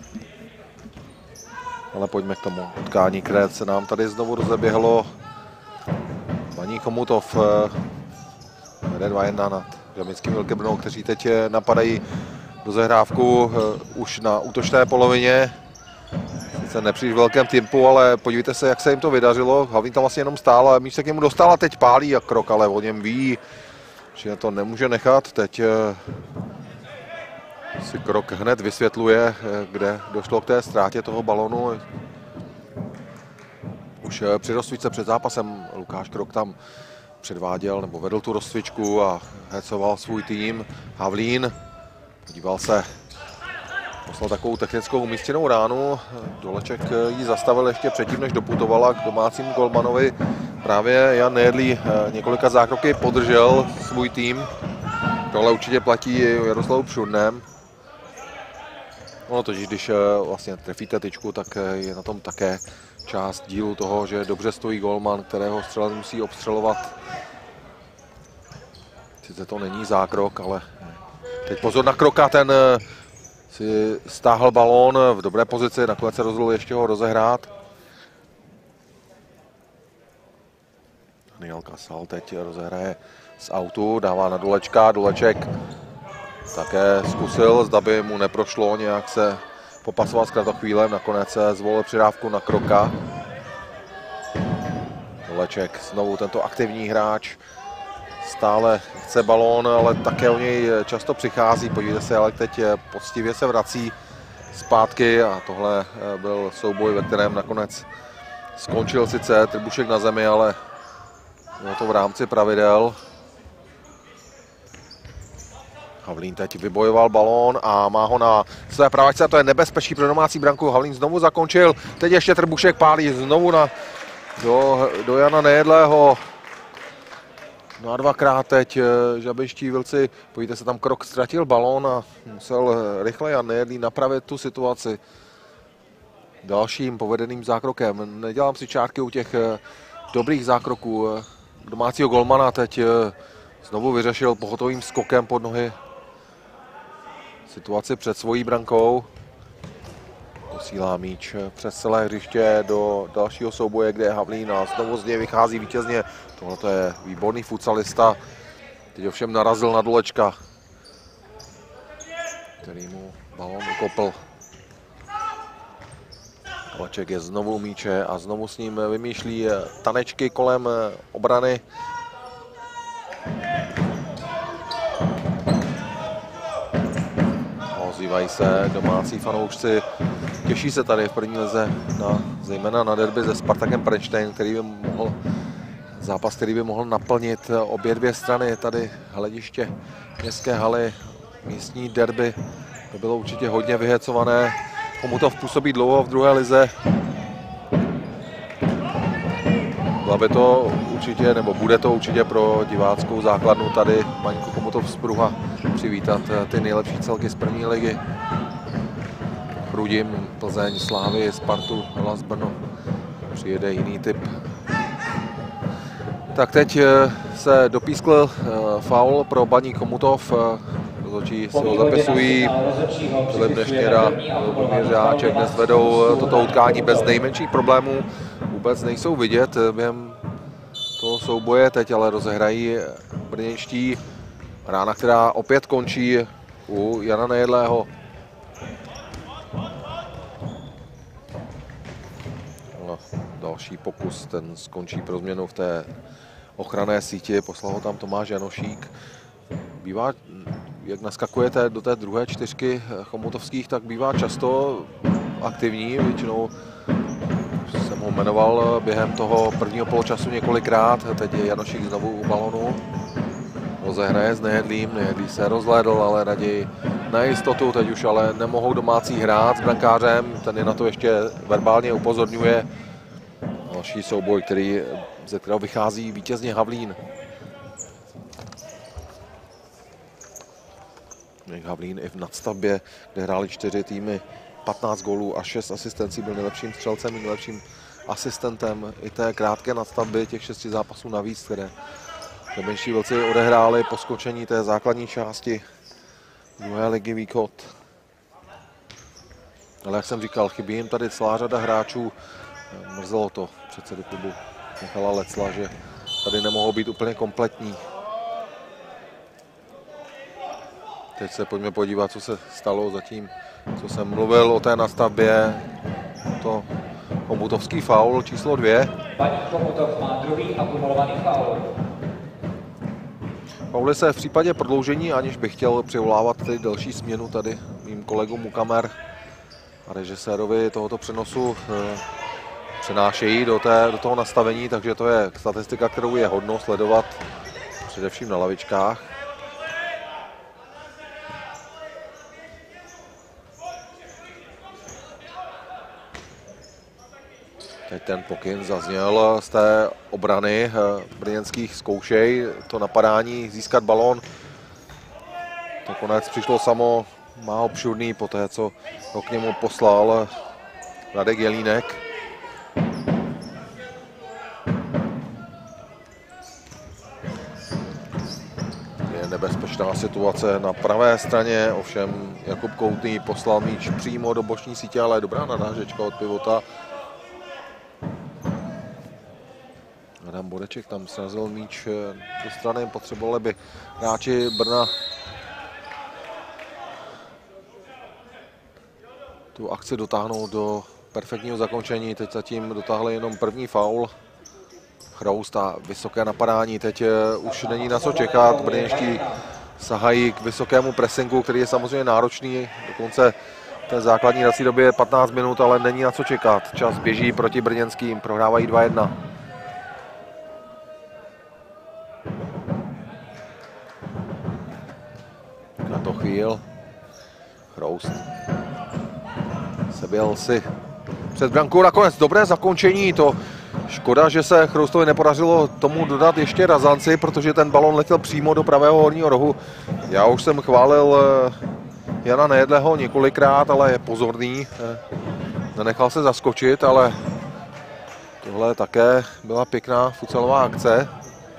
Ale pojďme k tomu utkání, které se nám tady znovu rozeběhlo. Baník Chomutov vede 2-1 nad žabinským Velké Brno, kteří teď napadají rozehrávku už na útočné polovině. Sice nepříliš velkém tempu, ale podívejte se, jak se jim to vydařilo. Havlín tam vlastně jenom stál, ale míč se k němu dostal a teď pálí a krok, ale o něm ví, že to nemůže nechat. Teď si krok hned vysvětluje, kde došlo k té ztrátě toho balonu. Už při rozcvičce před zápasem Lukáš Krok tam předváděl nebo vedl tu rozcvičku a hecoval svůj tým. Havlín podíval se, poslal takovou technickou umístěnou ránu. Doleček ji zastavil ještě předtím, než doputovala k domácímu golmanovi. Právě Jan Nejedlý několika zákroky podržel svůj tým. Tohle určitě platí i Jaroslavu Přudném. Ono totiž, když vlastně trefíte tyčku, tak je na tom také část dílu toho, že dobře stojí golman, kterého střelec musí obstřelovat. Sice to není zákrok, ale teď pozor na Kroka, ten si stáhl balón v dobré pozici, nakonec se rozhodl ještě ho rozehrát. Daniel Kasal teď rozehraje z autu, dává na Dolečka, Doleček také zkusil, zda by mu neprošlo nějak se popasovat s kratochvílem, nakonec zvolil přidávku na Kroka. Doleček, znovu tento aktivní hráč, stále chce balón, ale také o něj často přichází, podívejte se, ale teď poctivě se vrací zpátky a tohle byl souboj, ve kterém nakonec skončil sice Trbušek na zemi, ale bylo to v rámci pravidel. Havlín teď vybojoval balón a má ho na své pravačce a to je nebezpečí pro domácí branku. Havlín znovu zakončil, teď ještě Trbušek pálí znovu do Jana Nejedlého. No a 2krát teď žabinští vlci, podívejte se, tam Krok ztratil balón a musel rychle Jan Nejedlý napravit tu situaci dalším povedeným zákrokem. Nedělám si čárky u těch dobrých zákroků domácího golmana, teď znovu vyřešil pohotovým skokem pod nohy situaci před svojí brankou. Posílá míč přes celé hřiště do dalšího souboje, kde je Havlín a znovu z něj vychází vítězně. Tohle je výborný futsalista. Teď ovšem narazil na Dolečka, který mu balón ukopl. Doleček je znovu u míče a znovu s ním vymýšlí tanečky kolem obrany. Ozývají se domácí fanoušci. Těší se tady v první lize zejména na derby se Spartakem Prenštejn, zápas, který by mohl naplnit obě dvě strany. Tady hlediště městské haly, místní derby, to bylo určitě hodně vyhecované. Chomutov působí dlouho v druhé lize. Byla by to určitě, nebo bude to určitě pro diváckou základnu tady Baníku Chomutov z Pruha přivítat ty nejlepší celky z první ligy. Chrudim, Plzeň, Slávy, Spartu, Hlas Brno. Přijede jiný typ. Tak teď se dopískl faul pro Baník Chomutov. Rozhodčí si ho zapisují. Filip Neštěra, Lubomír Řáček dnes vedou toto utkání bez nejmenších problémů. Vůbec nejsou vidět během toho souboje, teď ale rozehrají brněnští Rána, která opět končí u Jana Nejedlého. No, další pokus, ten skončí pro změnu v té ochranné síti, poslal ho tam Tomáš Janošík. Bývá, jak naskakujete do té druhé čtyřky chomutovských, tak bývá často aktivní, většinou jsem ho jmenoval během toho prvního poločasu několikrát, teď je Janošík znovu u balonu. Rozehraje s Nejedlým, Nejedlý se rozhlédl, ale raději na jistotu, teď už ale nemohou domácí hrát s brankářem, ten je na to ještě verbálně upozorňuje. Další souboj, ze kterého vychází vítězně Havlín. Havlín i v nadstavbě, kde hráli 4 týmy, 15 gólů a 6 asistencí, byl nejlepším střelcem i nejlepším asistentem i té krátké nadstavby, těch 6 zápasů navíc, které Trebenští Vlci odehráli po skončení té základní části druhé ligy Východ. Ale jak jsem říkal, chybí jim tady celá řada hráčů. Mrzelo to předsedu klubu Michala Lecla, že tady nemohou být úplně kompletní. Teď se pojďme podívat, co se stalo zatím, co jsem mluvil o té nastavbě. To chomutovský faul číslo 2. Baník Chomutov má druhý akumulovaný faul. Fauly se v případě prodloužení, aniž bych chtěl přivolávat tady další směnu tady mým kolegům u kamer a režisérovi tohoto přenosu, přenášejí do toho nastavení, takže to je statistika, kterou je hodno sledovat, především na lavičkách. Teď ten pokyn zazněl z té obrany brněnských zkoušej, to napadání, získat balón. To konec přišlo samo, málo Pšurný po té, co ho k němu poslal Radek Jelínek. Je nebezpečná situace na pravé straně, ovšem Jakub Koutný poslal míč přímo do boční sítě, ale dobrá nadážečka od Pivota. Adam Bodeček tam srazil míč do strany, potřebovali by hráči Brna tu akci dotáhnout do perfektního zakončení. Teď zatím dotáhli jenom první faul. Chroust a vysoké napadání, teď už není na co čekat. Brněnští sahají k vysokému pressingu, který je samozřejmě náročný, dokonce té základní hrací době je 15 minut, ale není na co čekat. Čas běží proti brněnským, prohrávají 2-1. Na to chvíl. Chroust. Seběl si před brankou nakonec dobré zakončení. To škoda, že se Chroustovi nepodařilo tomu dodat ještě razanci, protože ten balon letěl přímo do pravého horního rohu. Já už jsem chválil Jana Nejedlého několikrát, ale je pozorný. Nenechal se zaskočit, ale tohle také byla pěkná futsalová akce.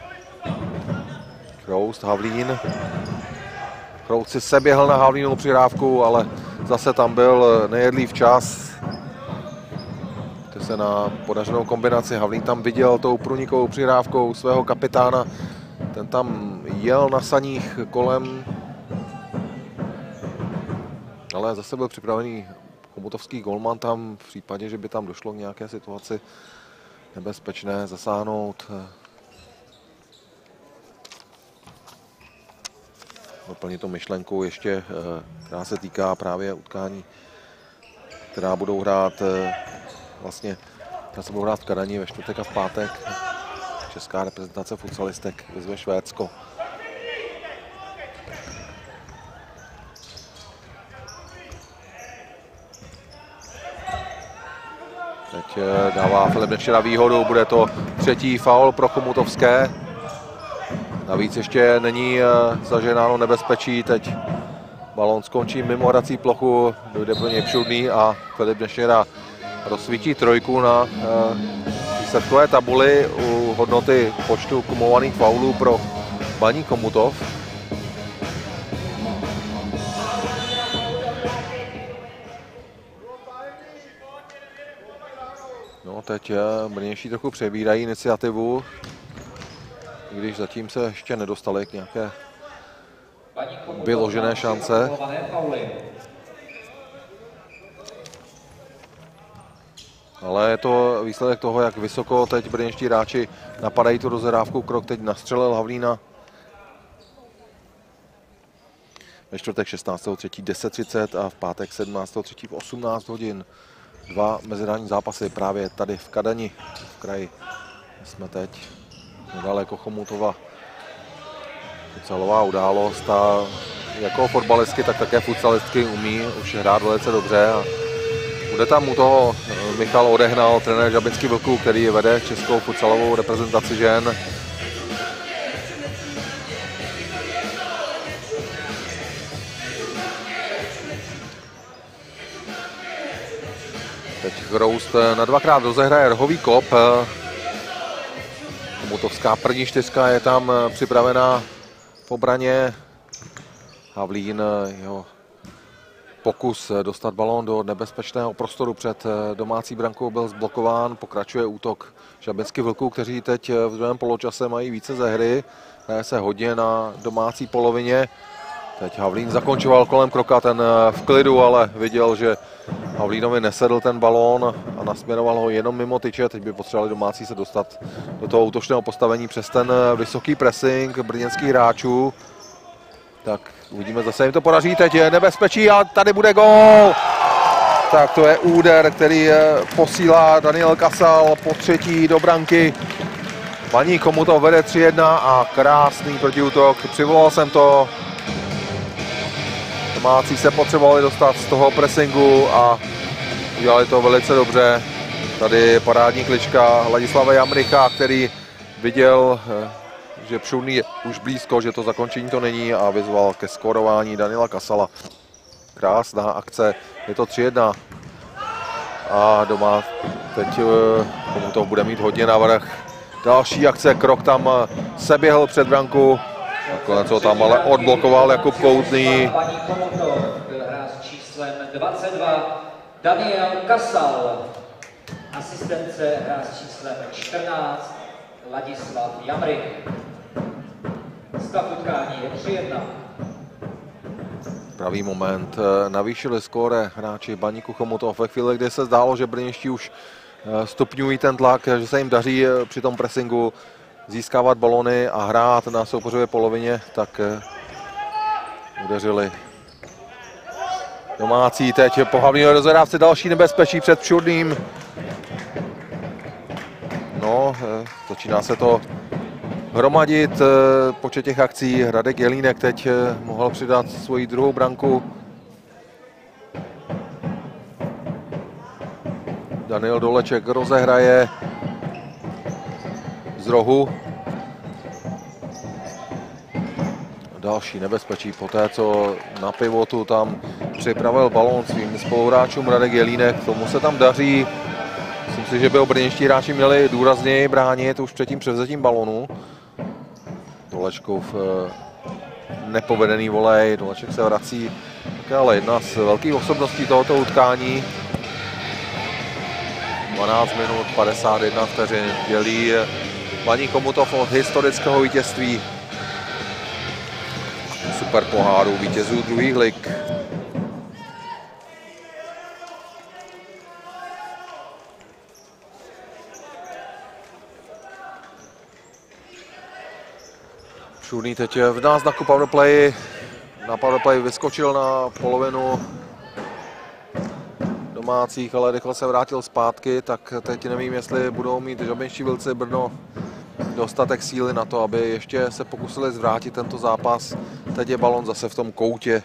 Chroust, Havlín. Chroust si seběhl na Havlínovou přihrávku, ale zase tam byl Nejedlý včas. To se na podařenou kombinaci. Havlín tam viděl tou průnikovou přihrávkou svého kapitána. Ten tam jel na saních kolem. Ale zase byl připravený chomutovský golman tam v případě, že by tam došlo k nějaké situaci nebezpečné zasáhnout. Doplnit tu myšlenku ještě, která se týká právě utkání, která budou hrát vlastně, která se budou hrát v Kadani ve čtvrtek a v pátek. Česká reprezentace futsalistek vyzve Švédsko. Teď dává Filip Nečera výhodu, bude to třetí faul pro chomutovské. Navíc ještě není zaženáno nebezpečí, teď balón skončí mimo hrací plochu, dojde pro něj Pšurný a Filip Nečera rozsvítí trojku na výsledkové tabuli u hodnoty počtu kumulovaných faulů pro Baník Chomutov. No, teď brněnští trochu přebírají iniciativu, i když zatím se ještě nedostali k nějaké vyložené šance. Ale je to výsledek toho, jak vysoko teď brněnští hráči napadají tu rozehrávku. Krok teď nastřelil Havlína. Ve čtvrtek 16.3. 10.30 a v pátek 17.3. v 18 hodin. 2 mezinárodní zápasy právě tady v Kadani, v kraji. Jsme teď nedaleko Chomutova. Futsalová událost a jako fotbalistky, tak také futsalistky umí už hrát velice dobře. A bude tam u toho Michal Odehnal, trenér Žabinských Vlků, který vede českou futsalovou reprezentaci žen. Teď Hroust na dvakrát rozehraje rohový kop. Chomutovská první čtyřka je tam připravená v obraně. Havlín, jeho pokus dostat balón do nebezpečného prostoru před domácí brankou byl zblokován. Pokračuje útok Žabinských Vlků, kteří teď v druhém poločase mají více ze hry. Hraje se hodně na domácí polovině. Teď Havlín zakončoval kolem Kroka, ten v klidu, ale viděl, že Havlínovi nesedl ten balón a nasměroval ho jenom mimo tyče. Teď by potřebovali domácí se dostat do toho útočného postavení přes ten vysoký pressing brněnských hráčů. Tak uvidíme, zase jim to podaří, teď je nebezpečí a tady bude gól. Tak to je úder, který posílá Daniel Kasal po třetí do branky. Baník Chomutov vede 3-1 a krásný protiútok. Přivolal jsem to. Domácí se potřebovali dostat z toho pressingu a udělali to velice dobře. Tady parádní klička Ladislava Jamricha, který viděl, že Přudný je už blízko, že to zakončení to není a vyzval ke skórování Daniela Kasala. Krásná akce, je to 3-1 a doma teď Chomutov bude mít hodně navrch. Další akce, Krok tam seběhl před branku, nakonec ho tam ale odblokoval Jakub Koutný. Baník Chomutov hra s číslem 22 Daniel Kasal. Asistence hra s číslem 14 Ladislav Jamrich. Stav utkání je 3-1. Pravý moment. Navýšili skóre hráči Baníku Chomutov ve chvíli, kdy se zdálo, že brněnští už stupňují ten tlak, že se jim daří při tom pressingu získávat balony a hrát na soupeřové polovině, tak udeřili domácí. Teď po Havlínové rozehrávce další nebezpečí před Přudným. No, začíná se to hromadit počet těch akcí. Radek Jelínek teď mohl přidat svoji druhou branku. Daniel Doleček rozehraje z rohu. Další nebezpečí po té, co na pivotu tam připravil balón svým spoluhráčům Radek Jelínek. Tomu se tam daří. Myslím si, že by brněnští hráči měli důrazněji bránit už před tím převzetím balonu. Dolečkův nepovedený volej. Doleček se vrací. Tak ale jedna z velkých osobností tohoto utkání. 12 minut 51 vteřin dělí Baník Chomutov od historického vítězství super poháru vítězů druhých lig. Přudný teď v náznaku powerplay. Na powerplay vyskočil na polovinu domácích, ale rychle se vrátil zpátky, tak teď nevím, jestli budou mít žabinští Vlci Brno dostatek síly na to, aby ještě se pokusili zvrátit tento zápas. Teď je balon zase v tom koutě.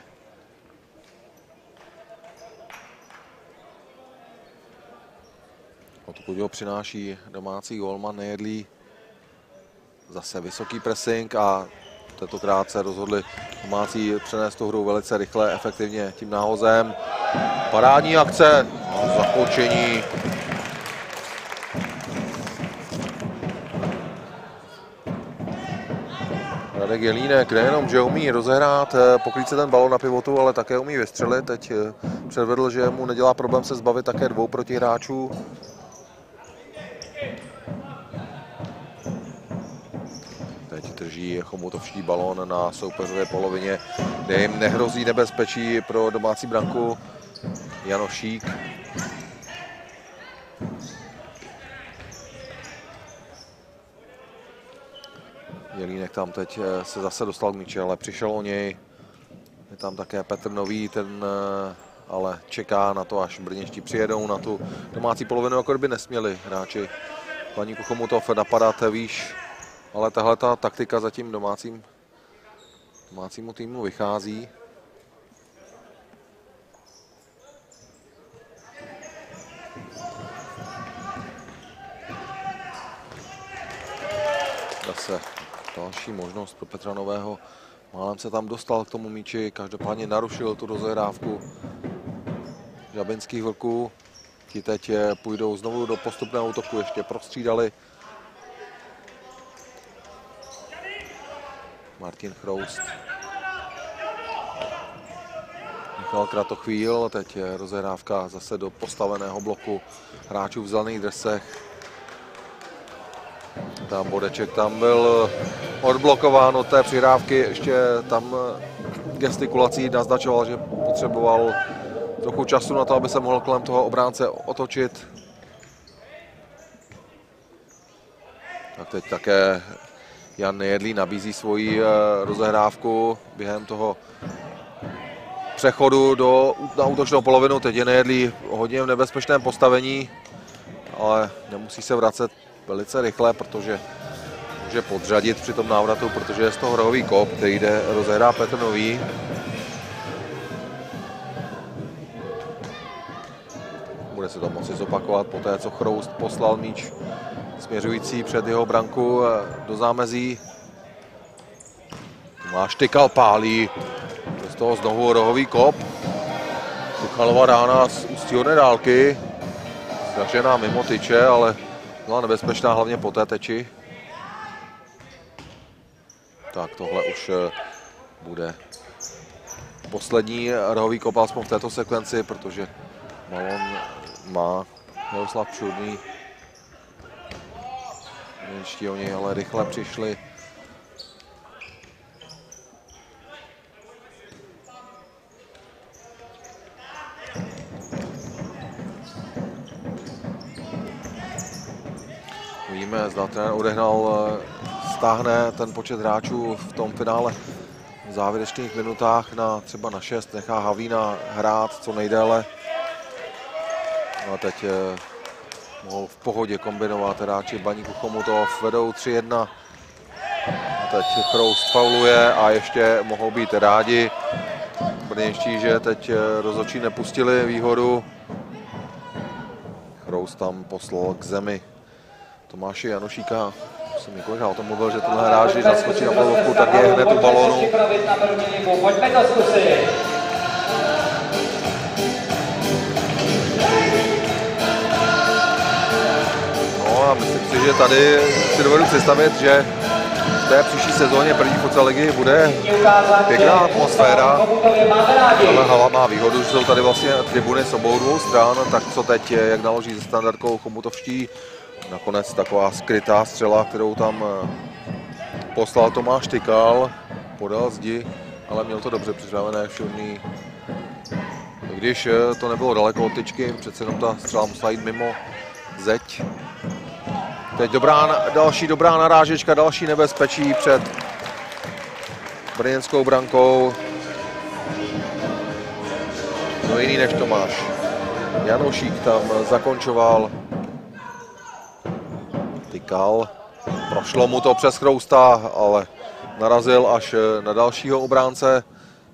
Odkud ho přináší domácí golman Nejedlý. Zase vysoký pressing a tentokrát se rozhodli domácí přenést tu hru velice rychle, efektivně tím náhozem. Parádní akce a zakončení. Radek Jelínek nejenom, že umí rozehrát, pokrýt se ten balon na pivotu, ale také umí vystřelit. Teď předvedl, že mu nedělá problém se zbavit také dvou protihráčů. Teď drží chomutovští balón na soupeřové polovině, kde jim nehrozí nebezpečí pro domácí branku. Janošík. Jelínek tam teď se zase dostal k míči, ale přišel o něj. Je tam také Petr Nový, ten ale čeká na to, až brněnští přijedou na tu domácí polovinu, jako by nesměli hráči Baníku Chomutov napadat výš, ale tahle ta taktika zatím domácímu týmu vychází. Zase další možnost pro Petra Nového. Málem se tam dostal k tomu míči, každopádně narušil tu rozehrávku žabinských vlků. Ti teď půjdou znovu do postupného útoku, ještě prostřídali. Martin Chroust. Michal Kratochvíl, teď je rozehrávka zase do postaveného bloku hráčů v zelených dresech. Tam Bodeček tam byl odblokován od té přihrávky, ještě tam gestikulací naznačoval, že potřeboval trochu času na to, aby se mohl kolem toho obránce otočit. Tak teď také Jan Nejedlý nabízí svoji rozehrávku během toho přechodu na útočnou polovinu. Teď je Nejedlý hodně v nebezpečném postavení, ale nemusí se vracet velice rychle, protože může podřadit při tom návratu, protože je z toho rohový kop, který jde rozehrá Petr Nový. Bude se to moci zopakovat po té, co Chroust poslal míč směřující před jeho branku do zámezí. Tomáš Tykal pálí, z toho znovu rohový kop. Tykalova rána z ústí dálky, zražená mimo tyče, ale byla nebezpečná hlavně po té teči. Tak tohle už bude poslední rohový kop aspoň v této sekvenci, protože balon má Jaroslav Pšurný. Ještě oni ale rychle přišli. Uvidíme, zda trenér odehnal, stáhne ten počet hráčů v tom finále v závěrečných minutách na třeba na 6, nechá Havína hrát co nejdéle. A teď mohou v pohodě kombinovat hráči Baníku Chomutov, vedou 3-1. A teď Chroust fauluje a ještě mohou být rádi brněnští, že teď rozhodčí nepustili výhodu. Chroust tam poslal k zemi Tomáše Janošíka. Jsem několikrát o tom mluvil, že tenhle hráč, když naskočí na polovku, tak je hned u balónu. Pojďme to zkusit. No a myslím si, že tady si dovedu představit, že v té příští sezóně první futsal ligy bude pěkná atmosféra. Ale hala má výhodu, že jsou tady vlastně tribuny z obou dvou stran, tak co teď, jak naloží se standardkou chomutovští. Nakonec taková skrytá střela, kterou tam poslal Tomáš Tykal, podal zdi, ale měl to dobře připravené Pšurný. Když to nebylo daleko od tyčky, přece jenom ta střela musela jít mimo zeď. Teď další dobrá narážečka, další nebezpečí před brněnskou brankou. No jiný než Tomáš. Janošík tam zakončoval. Tykal. Prošlo mu to přes Chrousta, ale narazil až na dalšího obránce.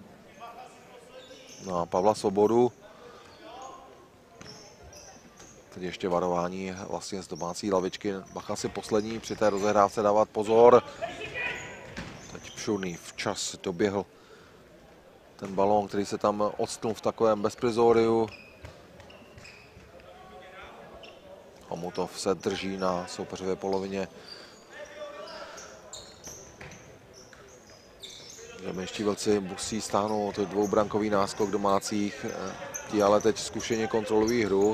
Na Pavla Svobodu. Teď ještě varování vlastně z domácí lavičky. Bacha si poslední při té rozehrávce dávat pozor. Teď Pšurný včas doběhl ten balón, který se tam odstnul v takovém bezprizoriu. Chomutov se drží na soupeřové polovině. Žabinští vlci musí stáhnout dvoubrankový náskok domácích. Ti ale teď zkušeně kontrolují hru.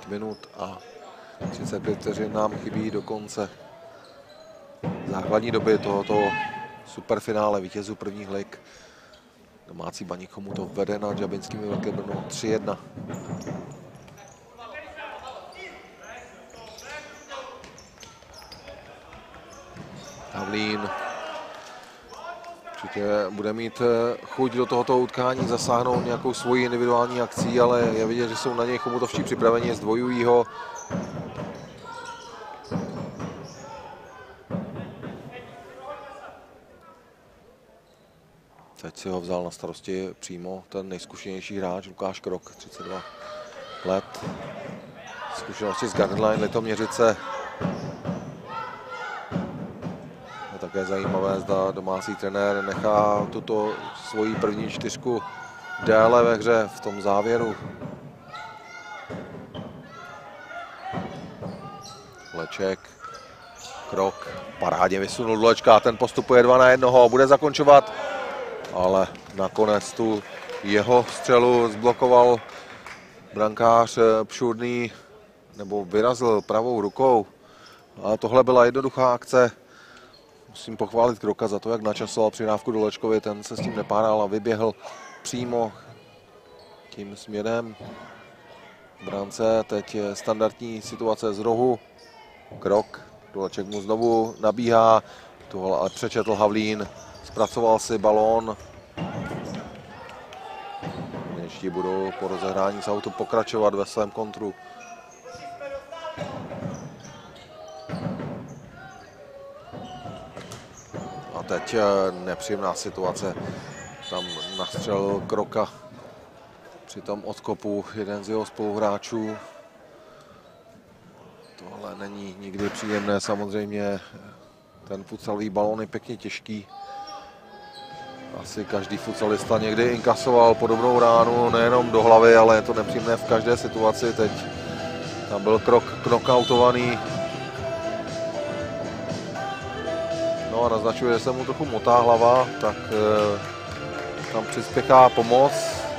5 minut a 35 vteřin nám chybí do konce základní doby tohoto superfinále vítězů prvních lig. Domácí Baník Chomutov vede nad Žabinskými Velké Brno 3-1. Havlín určitě bude mít chuť do tohoto utkání zasáhnout nějakou svoji individuální akcí, ale je vidět, že jsou na něj chomutovští připraveni, zdvojují ho. Teď si ho vzal na starosti přímo ten nejzkušenější hráč Lukáš Krok, 32 let. Zkušenosti z Guideline Litoměřice. Je také zajímavé, zda domácí trenér nechá tuto svoji první čtyřku déle ve hře v tom závěru. Leček, Krok, parádně vysunul Dulečka, ten postupuje 2 na 1, bude zakončovat, ale nakonec tu jeho střelu zblokoval brankář Pšurný, nebo vyrazil pravou rukou. Ale tohle byla jednoduchá akce. Musím pochválit Kroka za to, jak načasoval přidávku Dolečkovi, ten se s tím nepáral a vyběhl přímo tím směrem. V brance teď je standardní situace z rohu. Krok, Doleček mu znovu nabíhá, tohle ale přečetl Havlín, zpracoval si balón. Měští budou po rozehrání z autu pokračovat ve svém kontru. A teď nepříjemná situace. Tam nastřelil Kroka při tom odkopu jeden z jeho spoluhráčů. Tohle není nikdy příjemné, samozřejmě ten futsalový balón je pěkně těžký. Asi každý futsalista někdy inkasoval podobnou ránu, nejenom do hlavy, ale je to nepříjemné v každé situaci. Teď tam byl Krok knockoutovaný. No a naznačuje, že se mu trochu motá hlava, tak tam přispěchá pomoc.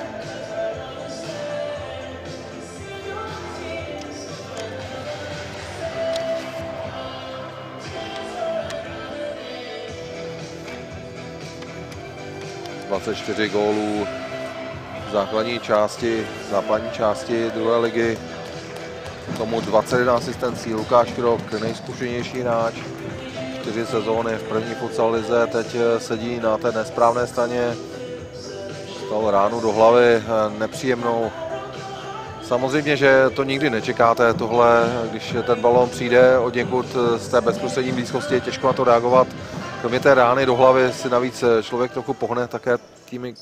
...24 gólů v základní části, západní části druhé ligy. K tomu 21 asistencí. Lukáš Krok, nejzkušenější hráč. 4 sezóny v první futsal lize, teď sedí na té nesprávné straně. Dostal ránu do hlavy, nepříjemnou. Samozřejmě, že to nikdy nečekáte, tohle, když ten balón přijde od někud z té bezprostřední blízkosti, je těžko na to reagovat. Kromě té rány do hlavy si navíc člověk trochu pohne také těmi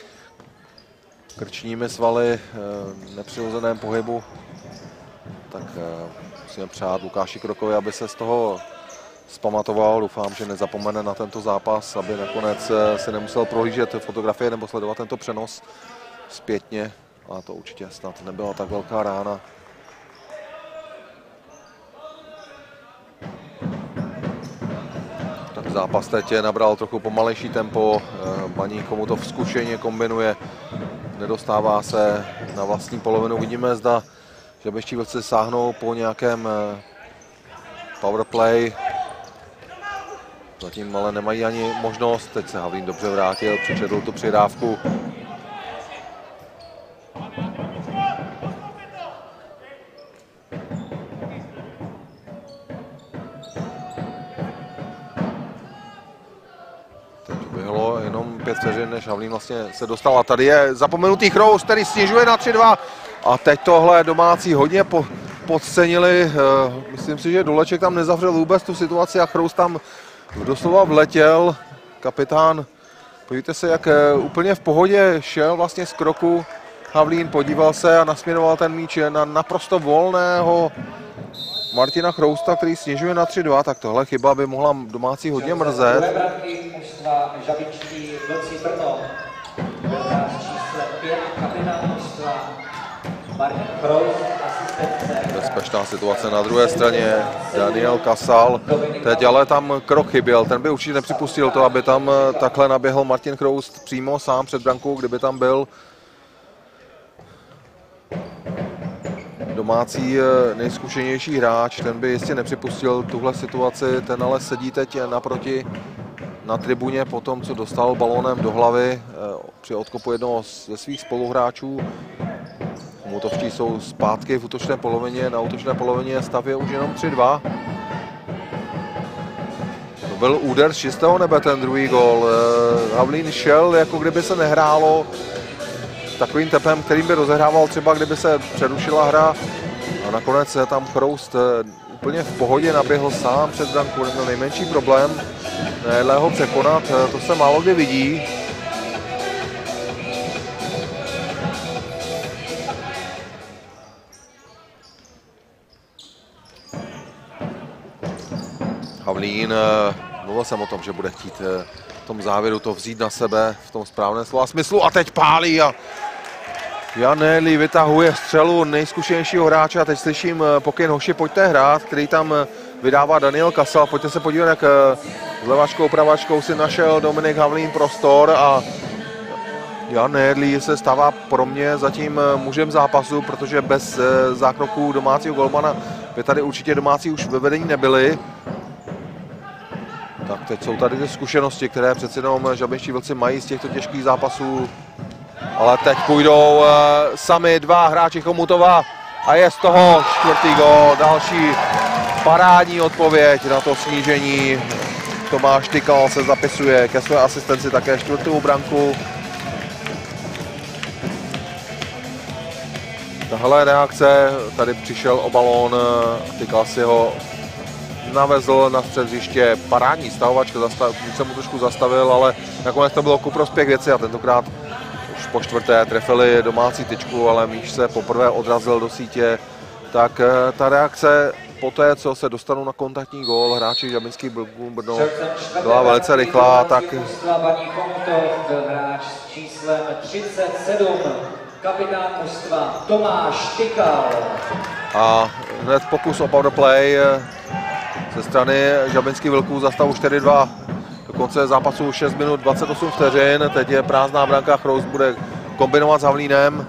krčními svaly, nepřirozeném pohybu. Tak musíme přát Lukáši Krokovi, aby se z toho zpamatoval. Doufám, že nezapomene na tento zápas, aby nakonec si nemusel prohlížet fotografie nebo sledovat tento přenos zpětně. A to určitě snad nebyla tak velká rána. Tak zápas teď nabral trochu pomalejší tempo. Baník Chomutov zkušeně kombinuje, nedostává se na vlastní polovinu. Vidíme, zda žabečtí vlci sáhnou po nějakém powerplay. Zatím ale nemají ani možnost. Teď se Havlín dobře vrátil, přečetl tu přidávku. Teď bylo jenom 5 vteřin, než Havlín vlastně se dostal. A tady je zapomenutý Chroust, který snižuje na 3-2. A teď tohle domácí hodně podcenili. Myslím si, že Doleček tam nezavřel vůbec tu situaci a Chroust tam doslova vletěl. Kapitán, podívejte se, jak úplně v pohodě šel vlastně z kroku Havlín, podíval se a nasměroval ten míč na naprosto volného Martina Chrousta, který snižuje na 3-2, tak tohle chyba by mohla domácí hodně mrzet. Žabinští Vlci Brno, s číslem 5, kapitán mužstva Martin Chroust, asistence. Bezpečná situace na druhé straně, Daniel Kasal, teď ale tam Krok chyběl, ten by určitě nepřipustil to, aby tam takhle naběhl Martin Chroust přímo sám před brankou, kdyby tam byl. domácí nejzkušenější hráč, ten by jistě nepřipustil tuhle situaci, ten ale sedí teď naproti na tribuně po tom, co dostal balónem do hlavy při odkopu jednoho ze svých spoluhráčů. Chomutovští jsou zpátky v útočné polovině, na útočné polovině stav je už jenom 3-2. To byl úder z čistého nebe, ten druhý gól. Havlín šel, jako kdyby se nehrálo, takovým tempem, kterým by rozehrával třeba, kdyby se přerušila hra. A nakonec tam Chroust úplně v pohodě naběhl sám před branku, neměl nejmenší problém nejedle ho překonat, to se málo kdy vidí. Havlín, mluvil jsem o tom, že bude chtít v tom závěru to vzít na sebe v tom správném slova smyslu a teď pálí a Jan Nejedlý vytahuje střelu nejzkušenějšího hráče a teď slyším pokyn hoši, pojďte hrát, který tam vydává Daniel Kasal. Pojďte se podívat, jak s levačkou, pravačkou si našel Dominik Havlín prostor a Jan Nejedlý se stává pro mě zatím mužem zápasu, protože bez zákroků domácího golmana by tady určitě domácí už ve vedení nebyli. Tak teď jsou tady ty zkušenosti, které přeci jenom žabinští vlci mají z těchto těžkých zápasů. Ale teď půjdou sami dva hráči Chomutova a je z toho čtvrtý gól. Další parádní odpověď na to snížení. Tomáš Tykal se zapisuje ke své asistenci také čtvrtou branku. Tahle reakce, tady přišel o balón, Tykal si ho navezl na střed hřiště, parádní stahovačka, se mu trošku zastavil, ale nakonec to bylo ku prospěch věci a tentokrát už po čtvrté trefili domácí tyčku, ale míč se poprvé odrazil do sítě. Tak ta reakce po té, co se dostanou na kontaktní gól hráči žabinských Brno, byla velice rychlá. Tak Baník Chomutov byl hráč s číslem 37, kapitán mužstva Tomáš Tykal. A hned pokus o powerplay ze strany žabinských Vlků za stavu 4-2. Do konce zápasu 6 minut 28 vteřin. Teď je prázdná branka, Chroust bude kombinovat s Havlínem.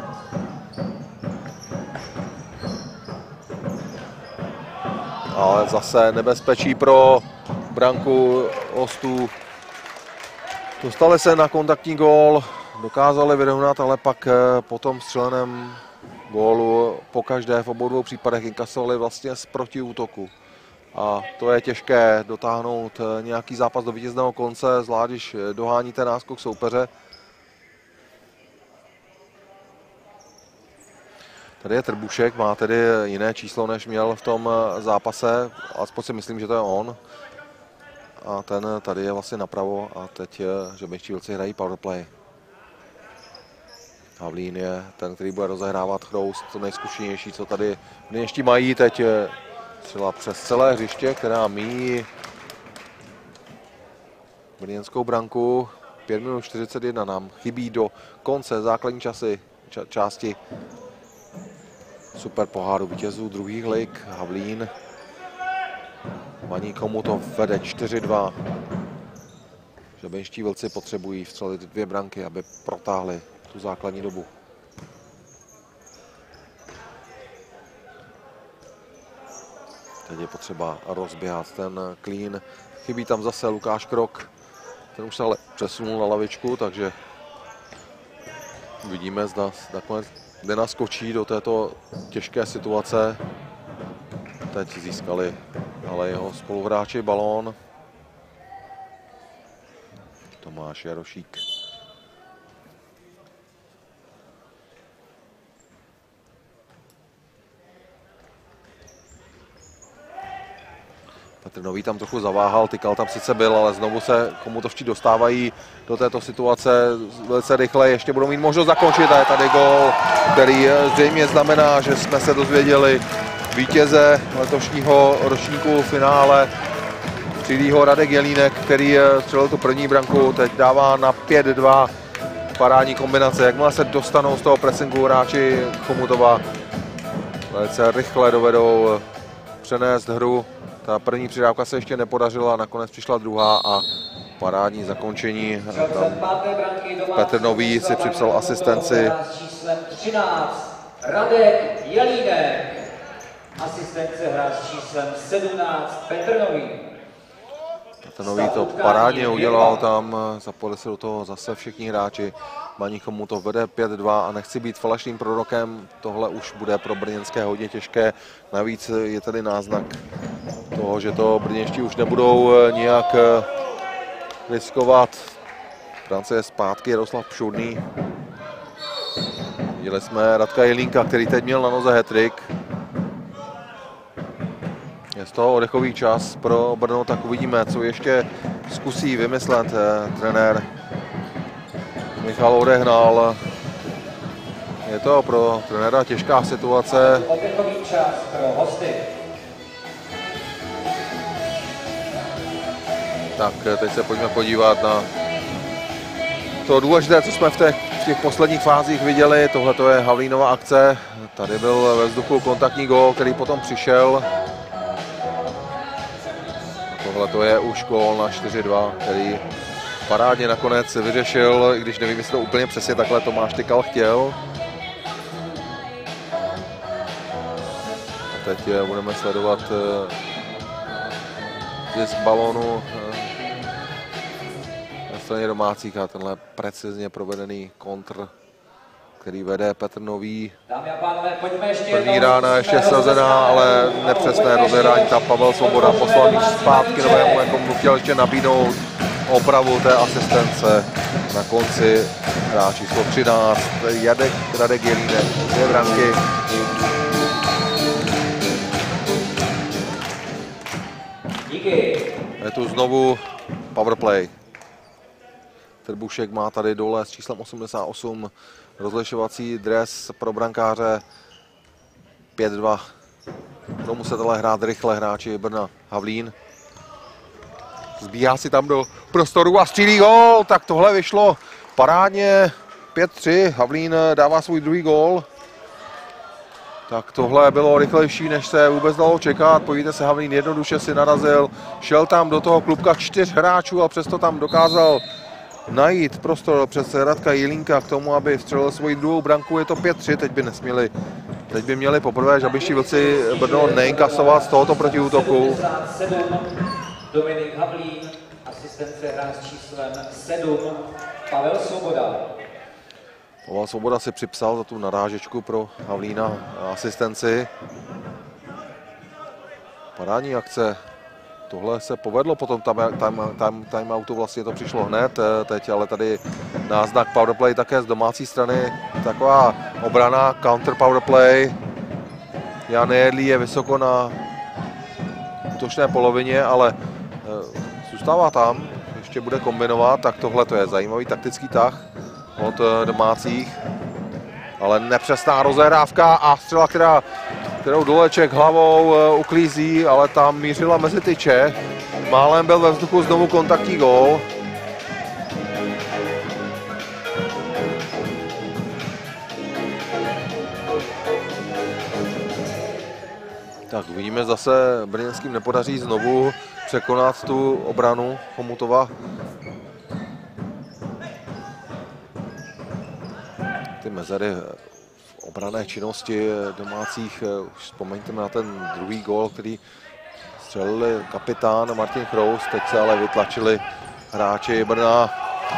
Ale zase nebezpečí pro branku hostů. Dostali se na kontaktní gól, dokázali vyrovnat, ale pak po tom střeleném gólu pokaždé v obou dvou případech inkasovali vlastně z protiútoku. A to je těžké dotáhnout nějaký zápas do vítězného konce, zvlášť když doháníte náskok soupeře. Tady je Trbušek, má tedy jiné číslo, než měl v tom zápase, alespoň si myslím, že to je on. A ten tady je vlastně napravo a teď žabinští Vlci hrají powerplay. Havlín je ten, který bude rozehrávat Chroust, to nejzkušenější, co tady ještě mají. Teď střela přes celé hřiště, která míjí brněnskou branku. 5 minut 41 nám chybí do konce základní části super poháru vítězů druhých lig. Havlín, Baník Chomutov vede 4-2. Žabinští Vlci potřebují vstřelit 2 branky, aby protáhli tu základní dobu. Teď je potřeba rozběhat ten klín. Chybí tam zase Lukáš Krok. Ten už se ale přesunul na lavičku, takže uvidíme, zda nakonec nenaskočí do této těžké situace. Teď získali ale jeho spoluhráči balón. Tomáš Jarošík. Petr Nový tam trochu zaváhal, Tykal tam sice byl, ale znovu se Chomutovští dostávají do této situace velice rychle. Ještě budou mít možnost zakončit a je tady gól, který zřejmě znamená, že jsme se dozvěděli vítěze letošního ročníku finále. Střílí ho Radek Jelínek, který střelil tu první branku, teď dává na 5-2 parádní kombinace. Jakmile se dostanou z toho pressingu hráči Chomutova, velice rychle dovedou přenést hru. Ta první přidávka se ještě nepodařila, nakonec přišla druhá a parádní zakončení. Tam Petr Nový si připsal asistenci. Radek Jelínek. Asistence hráč s číslem 17 Petr Nový. Nový to parádně udělal tam, zapojili se do toho zase všichni hráči. Baník Chomutov vede 5-2 a nechci být falešným prorokem, tohle už bude pro brněnské hodně těžké. Navíc je tady náznak toho, že to brněnští už nebudou nijak riskovat. Brance je zpátky Jaroslav Pšoudný. Viděli jsme Radka Jelínka, který teď měl na noze hat-trick. Je z toho oddechový čas pro Brno, tak uvidíme, co ještě zkusí vymyslet trenér Michal Odehnal. Je to pro trenéra těžká situace. Oddechový čas pro hosty. Tak teď se pojďme podívat na to důležité, co jsme v těch posledních fázích viděli. Tohle to je Havlínova akce. Tady byl ve vzduchu kontaktní gól, který potom přišel. Tohle to je už gól na 4-2, který parádně nakonec vyřešil, i když nevím, jestli to úplně přesně takhle Tomáš Tykal chtěl. A teď budeme sledovat zisk balónu na straně domácích a tenhle precizně provedený kontr, který vede Petr Nový. Dámy a pánové, pojďme ještě První rána ještě sazená, ale nepřesné rozehrání. Tam Pavel Svoboda poslal míč zpátky Novému, jako mu chtěl ještě nabídnout opravu té asistence. Na konci hráč číslo 13, Radek Jelínek, 2 branky. Díky. Je tu znovu powerplay. Trbušek má tady dole s číslem 88 rozlišovací dres pro brankáře. 5-2. Budou muset ale hrát rychle hráči Brna. Havlín zbíhá si tam do prostoru a střílí gól. Tak tohle vyšlo parádně. 5-3. Havlín dává svůj druhý gól. Tak tohle bylo rychlejší, než se vůbec dalo čekat. Podívejte se, Havlín jednoduše si narazil. Šel tam do toho klubka 4 hráčů a přesto tam dokázal najít prostor přes Radka Jelínka k tomu, aby vstřelil svoji druhou branku. Je to 5-3, teď by měli poprvé žabiští vlci Brno neinkasovat z tohoto protiútoku. 7 Dominik Havlín, asistence hráč s číslem 7 Pavel Svoboda. Pavel Svoboda si připsal za tu narážečku pro Havlína asistenci. Parádní akce. Tohle se povedlo, potom timeoutu vlastně to přišlo hned, teď ale tady náznak powerplay také z domácí strany, taková obrana, counter powerplay. Jan Nejedlý je vysoko na útočné polovině, ale zůstává tam, ještě bude kombinovat, tak tohle to je zajímavý taktický tah od domácích, ale nepřesná rozehrávka a střela, kterou Doleček hlavou uklízí, ale tam mířila mezi tyče. Málem byl ve vzduchu znovu kontaktní gól. Tak uvidíme, zase brněnským nepodaří znovu překonat tu obranu Chomutova. Ty mezery v obranné činnosti domácích, už vzpomeňte na ten druhý gól, který střelili kapitán Martin Kraus, teď se ale vytlačili hráči Brna.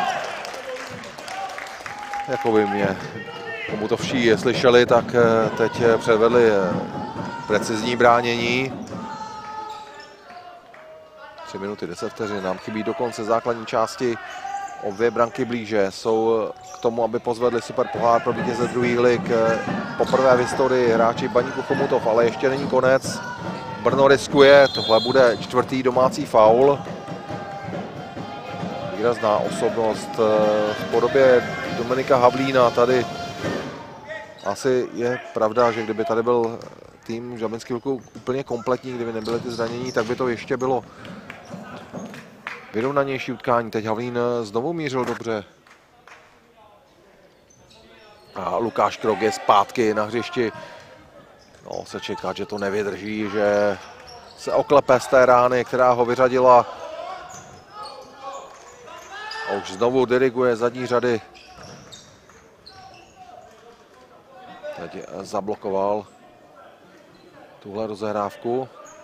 Jako by mě Chomutovští slyšeli, tak teď předvedli precizní bránění. 3 minuty 10 vteřin, nám chybí do konce základní části. O 2 branky blíže jsou k tomu, aby pozvedli super pohár pro vítěze druhých lig. Poprvé v historii hráči Baníku Chomutov, ale ještě není konec. Brno riskuje, tohle bude 4. domácí faul. Výrazná osobnost v podobě Dominika Havlína. Tady asi je pravda, že kdyby tady byl tým Žabinský Vlků úplně kompletní, kdyby nebyly ty zranění, tak by to ještě bylo vyrovnanější utkání. Teď Havlín znovu mířil dobře. A Lukáš Krok je zpátky na hřišti. No, se čeká, že to nevydrží, že se oklepe z té rány, která ho vyřadila. A už znovu diriguje zadní řady. Teď zablokoval tuhle rozehrávku.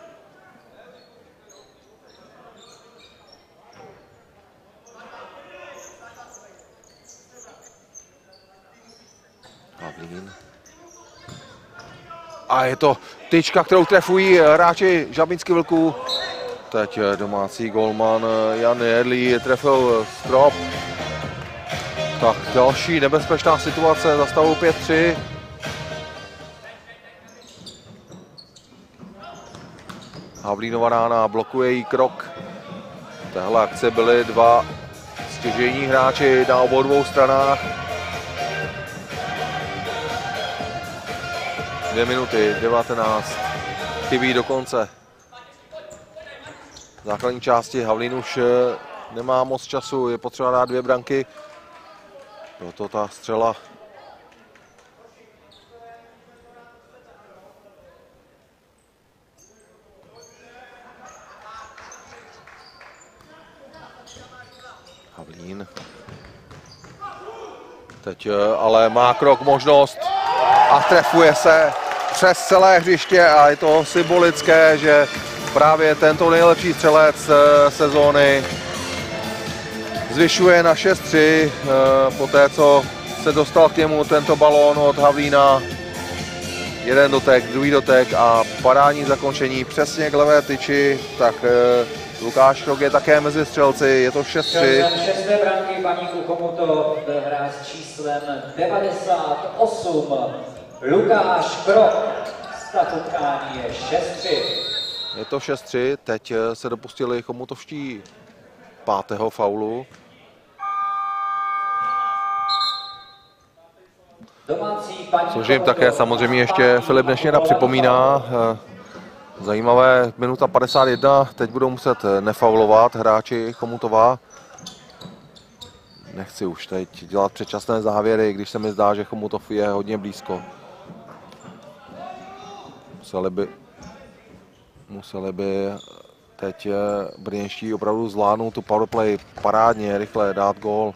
Havlín. A je to tyčka, kterou trefují hráči Žabinských Vlků. Teď domácí golman Jan Nejedlý trefil strop. Tak další nebezpečná situace za stavou 5-3. Havlínova rána blokuje jí krok. V téhle akci byli dva stěžejní hráči na obou dvou stranách. 2 minuty 19 chybí do konce. V základní části Havlín už nemá moc času, je potřeba dát 2 branky. Proto ta střela. Havlín. Teď ale má krok, možnost a trefuje se přes celé hřiště a je to symbolické, že právě tento nejlepší střelec sezóny zvyšuje na 6-3, poté co se dostal k němu tento balón od Havlína. Jeden dotek, druhý dotek a parádní zakončení přesně k levé tyči, tak Lukáš Krok je také mezi střelci, je to 6-3. 6. branky Baníku Chomutov byl hráč s číslem 98. Lukáš Krok. Stav utkání je 6-3. Je to 6-3, teď se dopustili chomutovští 5. faulu. Což jim také samozřejmě ještě Filip Nešněda připomíná. Zajímavé, minuta 51, teď budou muset nefaulovat hráči Chomutova. Nechci už teď dělat předčasné závěry, když se mi zdá, že Chomutov je hodně blízko. Museli by teď brněnští opravdu zvládnout tu powerplay parádně, rychle dát gól.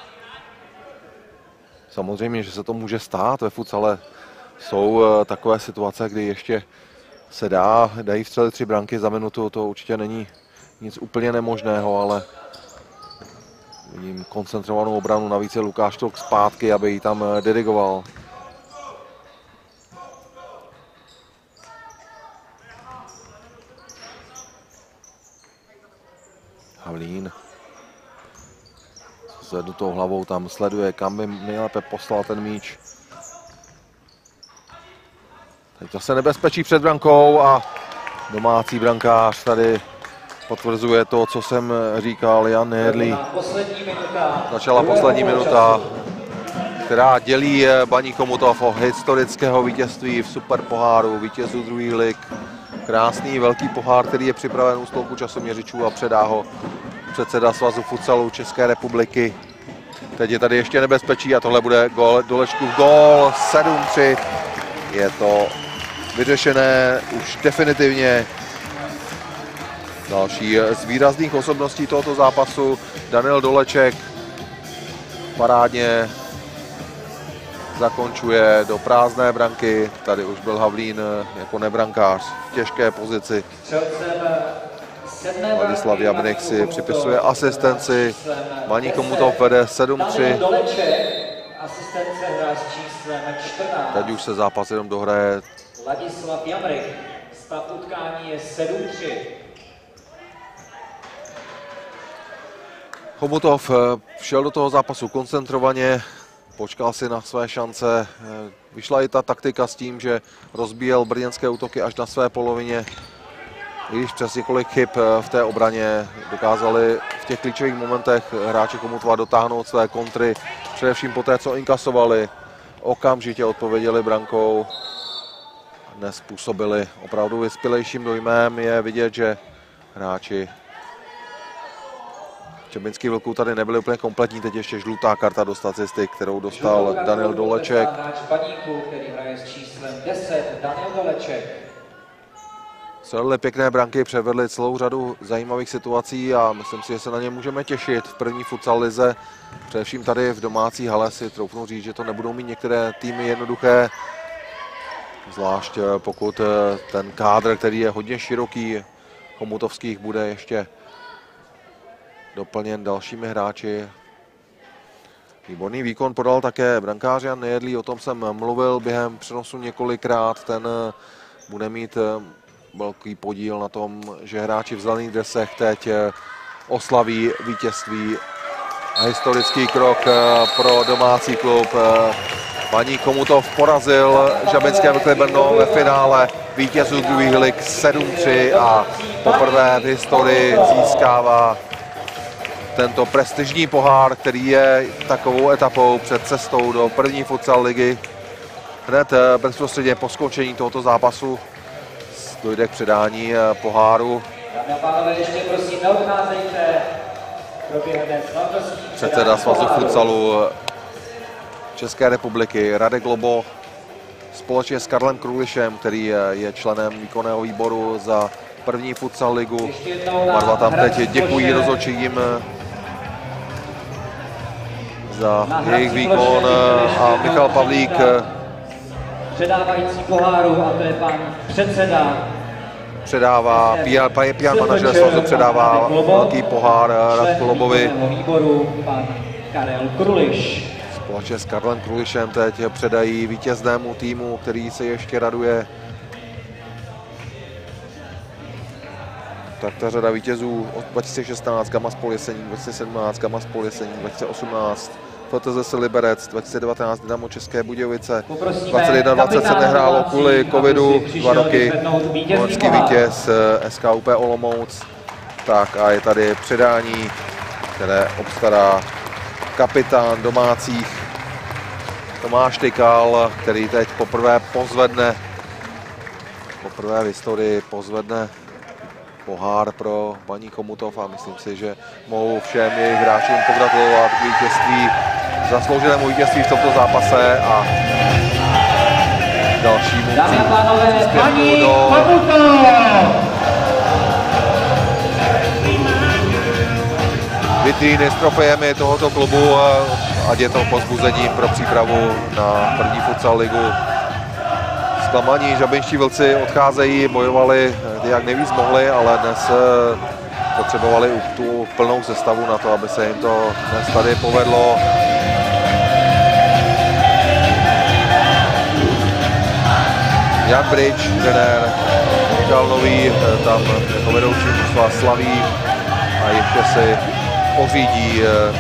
Samozřejmě, že se to může stát, ve futsale jsou takové situace, kdy ještě se dají vstřelit 3 branky za minutu, to určitě není nic úplně nemožného, ale vidím koncentrovanou obranu, navíc je Lukáš Krok zpátky, aby ji tam dirigoval. Havlín zvednutou hlavou tam sleduje, kam by nejlépe poslal ten míč. Teď zase nebezpečí před brankou a domácí brankář tady potvrzuje to, co jsem říkal, Jan Nejedlý. Začala poslední minuta, která dělí Baník Chomutov o historického vítězství v superpoháru, vítězů druhých lig. Krásný velký pohár, který je připraven u stolku časoměřičů a předá ho předseda Svazu futsalu České republiky. Teď je tady ještě nebezpečí a tohle bude gól, Dolečkův gól, 7-3. Je to vyřešené už definitivně. Další z výrazných osobností tohoto zápasu, Daniel Doleček, parádně zakončuje do prázdné branky. Tady už byl Havlín jako nebrankář v těžké pozici. Vladislav Jabnik si připisuje asistenci. Baník Chomutov vede 7-3. Teď už se zápas jenom dohraje. Vladislav Jamrik, stav utkání je 7-3. Chomutov šel do toho zápasu koncentrovaně, počkal si na své šance. Vyšla i ta taktika s tím, že rozbíjel brněnské útoky až na své polovině. I když přes několik chyb v té obraně dokázali v těch klíčových momentech hráči Chomutova dotáhnout své kontry, především po té, co inkasovali, okamžitě odpověděli brankou. Dnes působili opravdu vyspělejším dojmem. Je vidět, že hráči Čebinských Vlků tady nebyli úplně kompletní, teď ještě žlutá karta do statistik, kterou dostal Daniel Doleček. Hráč Baníku, který hraje s číslem 10, Daniel Doleček. Střelili pěkné branky, převedli celou řadu zajímavých situací a myslím si, že se na ně můžeme těšit v první futsal lize. Především tady v domácí hale si troufnu říct, že to nebudou mít některé týmy jednoduché. Zvlášť pokud ten kádr, který je hodně široký, chomutovských, bude ještě doplněn dalšími hráči. Výborný výkon podal také brankář Jan Nejedlý, o tom jsem mluvil během přenosu několikrát. Ten bude mít velký podíl na tom, že hráči v zelených dresech teď oslaví vítězství. Historický krok pro domácí klub. Baník Chomutov porazil Žabinské Vrchly Brno ve finále vítězů druhých lig 7-3 a poprvé v historii získává tento prestižní pohár, který je takovou etapou před cestou do první futsal ligy. Hned bezprostředně po skončení tohoto zápasu dojde k předání poháru. Dámy a pánové, ještě prosím, neodcházejte. Proběhne slavnostní Předseda Svazu futsalu České republiky Radek Lobo společně s Karlem Krulišem, který je členem výkonného výboru za první futsal ligu. Marva tam teď děkují rozhodčím za jejich výkon a Michal Pavlík, předávající poháru, a to je pan předseda. Předává, PR manažer Svazu předává velký pohár Radku Lobovi. Výboru pan Karel Kruliš. Společně s Karlem Krulišem teď předají vítěznému týmu, který se ještě raduje. Tak ta řada vítězů od 2016, Gamaspol Jeseník, 2017, Gamaspol Jeseník, 2018, FTZS Liberec, 2019 Dynamo České Budějovice, 2021-20 se nehrálo kvůli covidu, 2 roky, loňský vítěz SKUP Olomouc. Tak a je tady předání, které obstará kapitán domácích Tomáš Tykal, který teď poprvé v historii pozvedne pohár pro Baník Chomutov a myslím si, že mohu všem jejich hráčům pogratulovat k vítězství, zaslouženému vítězství v tomto zápase a dalšímu příspěvku do vitríny s trofejemi tohoto klubu, ať je to povzbuzením pro přípravu na první futsal ligu. Zklamaní žabinští vlci odcházejí, bojovali jak nejvíc mohli, ale dnes potřebovali tu plnou sestavu na to, aby se jim to dnes tady povedlo. Jan Bridge, trenér, Michal Nový, tam jako vedoucí mužstva slaví a ještě si pořídí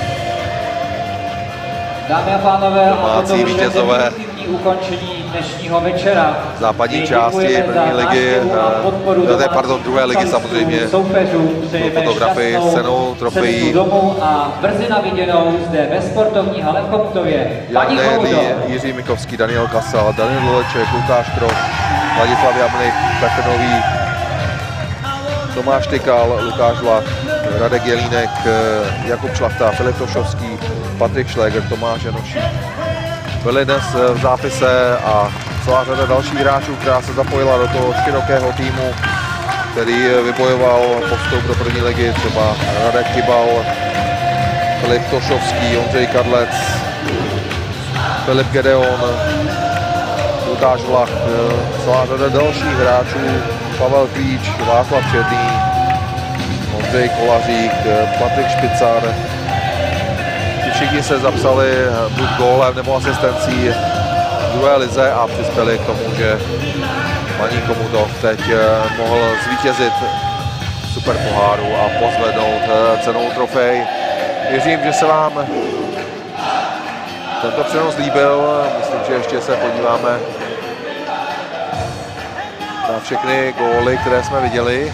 dámy a pánové, domácí vítězové ukončení dnešního večera. Západní části první ligy, pardon, druhé ligy samozřejmě. Fotografii s cenou trofejí. Domů a brzy na viděnou zde ve sportovní hale v Chomutově. Jan Nejedlý, Jiří Mikovský, Daniel Kasal, Daniel Luleček, Lukáš Kroch, Vladislav Jamnik, Petr Nový, Tomáš Tykal, Lukáš Vlach, Radek Jelínek, Jakub Šlachta, Filip Tošovský, Patrik Šléger, Tomáš Janošík. Byli dnes v zápise a celá řada dalších hráčů, která se zapojila do toho širokého týmu, který vybojoval postup do první ligy, třeba Radek Kybal, Filip Tošovský, Ondřej Kadlec, Filip Gedeon, Lukáš Vlach, celá řada dalších hráčů, Pavel Klíč, Václav Černý, Ondřej Kolařík, Patrik Špicar. Všichni se zapsali buď gólem nebo asistencí v druhé lize a přispěli k tomu, že Baník Chomutov teď mohl zvítězit super poháru a pozvednout cennou trofej. Věřím, že se vám tento přenos líbil. Myslím, že ještě se podíváme na všechny góly, které jsme viděli.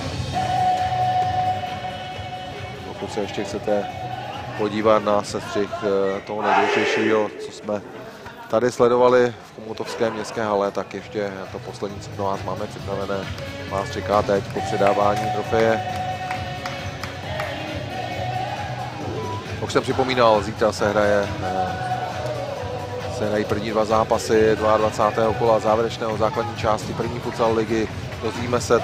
Pokud se ještě chcete podívat na sestřih toho nejdůležitějšího, co jsme tady sledovali v Chomutovské městské hale, tak ještě to poslední, co pro vás máme připravené, vás čeká teď po předávání trofeje. Jak jsem připomínal, zítra se hrají první 2 zápasy 22. kola závěrečného základní části první futsal ligy. Dozvíme se,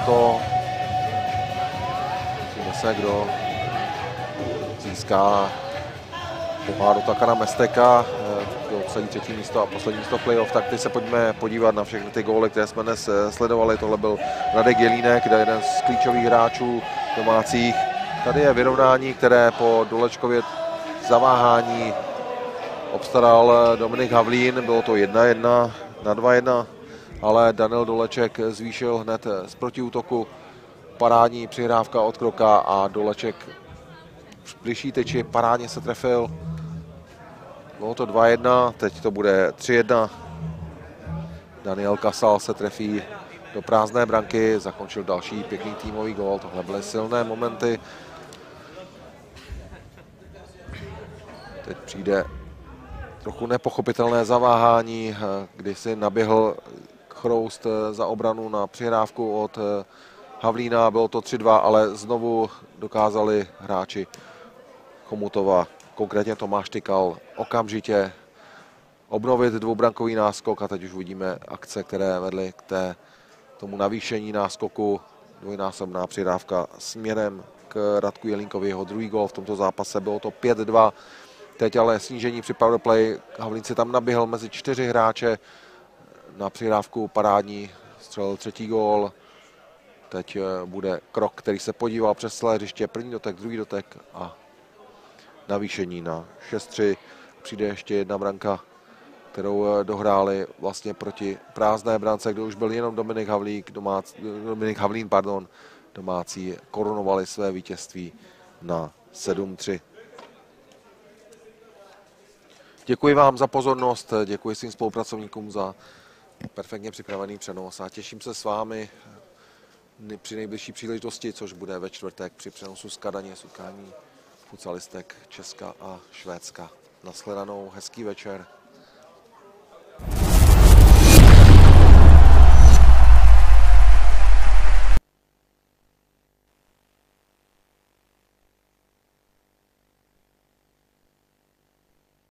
kdo získá pohár od Takana Mesteka, obsadí 3. místo a poslední místo playoff, tak teď se pojďme podívat na všechny ty góly, které jsme dnes sledovali. Tohle byl Radek Jelínek, kde jeden z klíčových hráčů domácích. Tady je vyrovnání, které po Dolečkově zaváhání obstaral Dominik Havlín, bylo to 1-1 na 2-1, ale Daniel Doleček zvýšil hned z protiútoku. Parádní přihrávka od Kroka a Doleček v bližší tyči parádně se trefil. Bylo to 2-1, teď to bude 3-1. Daniel Kasal se trefí do prázdné branky, zakončil další pěkný týmový gól. Tohle byly silné momenty. Teď přijde trochu nepochopitelné zaváhání, kdy si naběhl Chroust za obranu na přihrávku od Havlína. Bylo to 3-2, ale znovu dokázali hráči Chomutova, konkrétně Tomáš Tykal, okamžitě obnovit dvoubrankový náskok a teď už vidíme akce, které vedly k tomu navýšení náskoku. Dvojnásobná přihrávka směrem k Radku Jelínkovi, jeho druhý gól v tomto zápase, bylo to 5-2. Teď ale snížení při powerplay, Havlín si tam naběhl mezi 4 hráče na přihrávku parádní, střelil 3. gól. Teď bude Krok, který se podíval přes celé hřiště, první dotek, druhý dotek a navýšení na 6-3. Přijde ještě jedna branka, kterou dohráli vlastně proti prázdné brance, kde už byl jenom Dominik Havlín, domácí korunovali své vítězství na 7-3. Děkuji vám za pozornost, děkuji svým spolupracovníkům za perfektně připravený přenos a těším se s vámi při nejbližší příležitosti, což bude ve čtvrtek při přenosu z Kadaně, z utkání futsalistek Česka a Švédska. Nashledanou, hezký večer.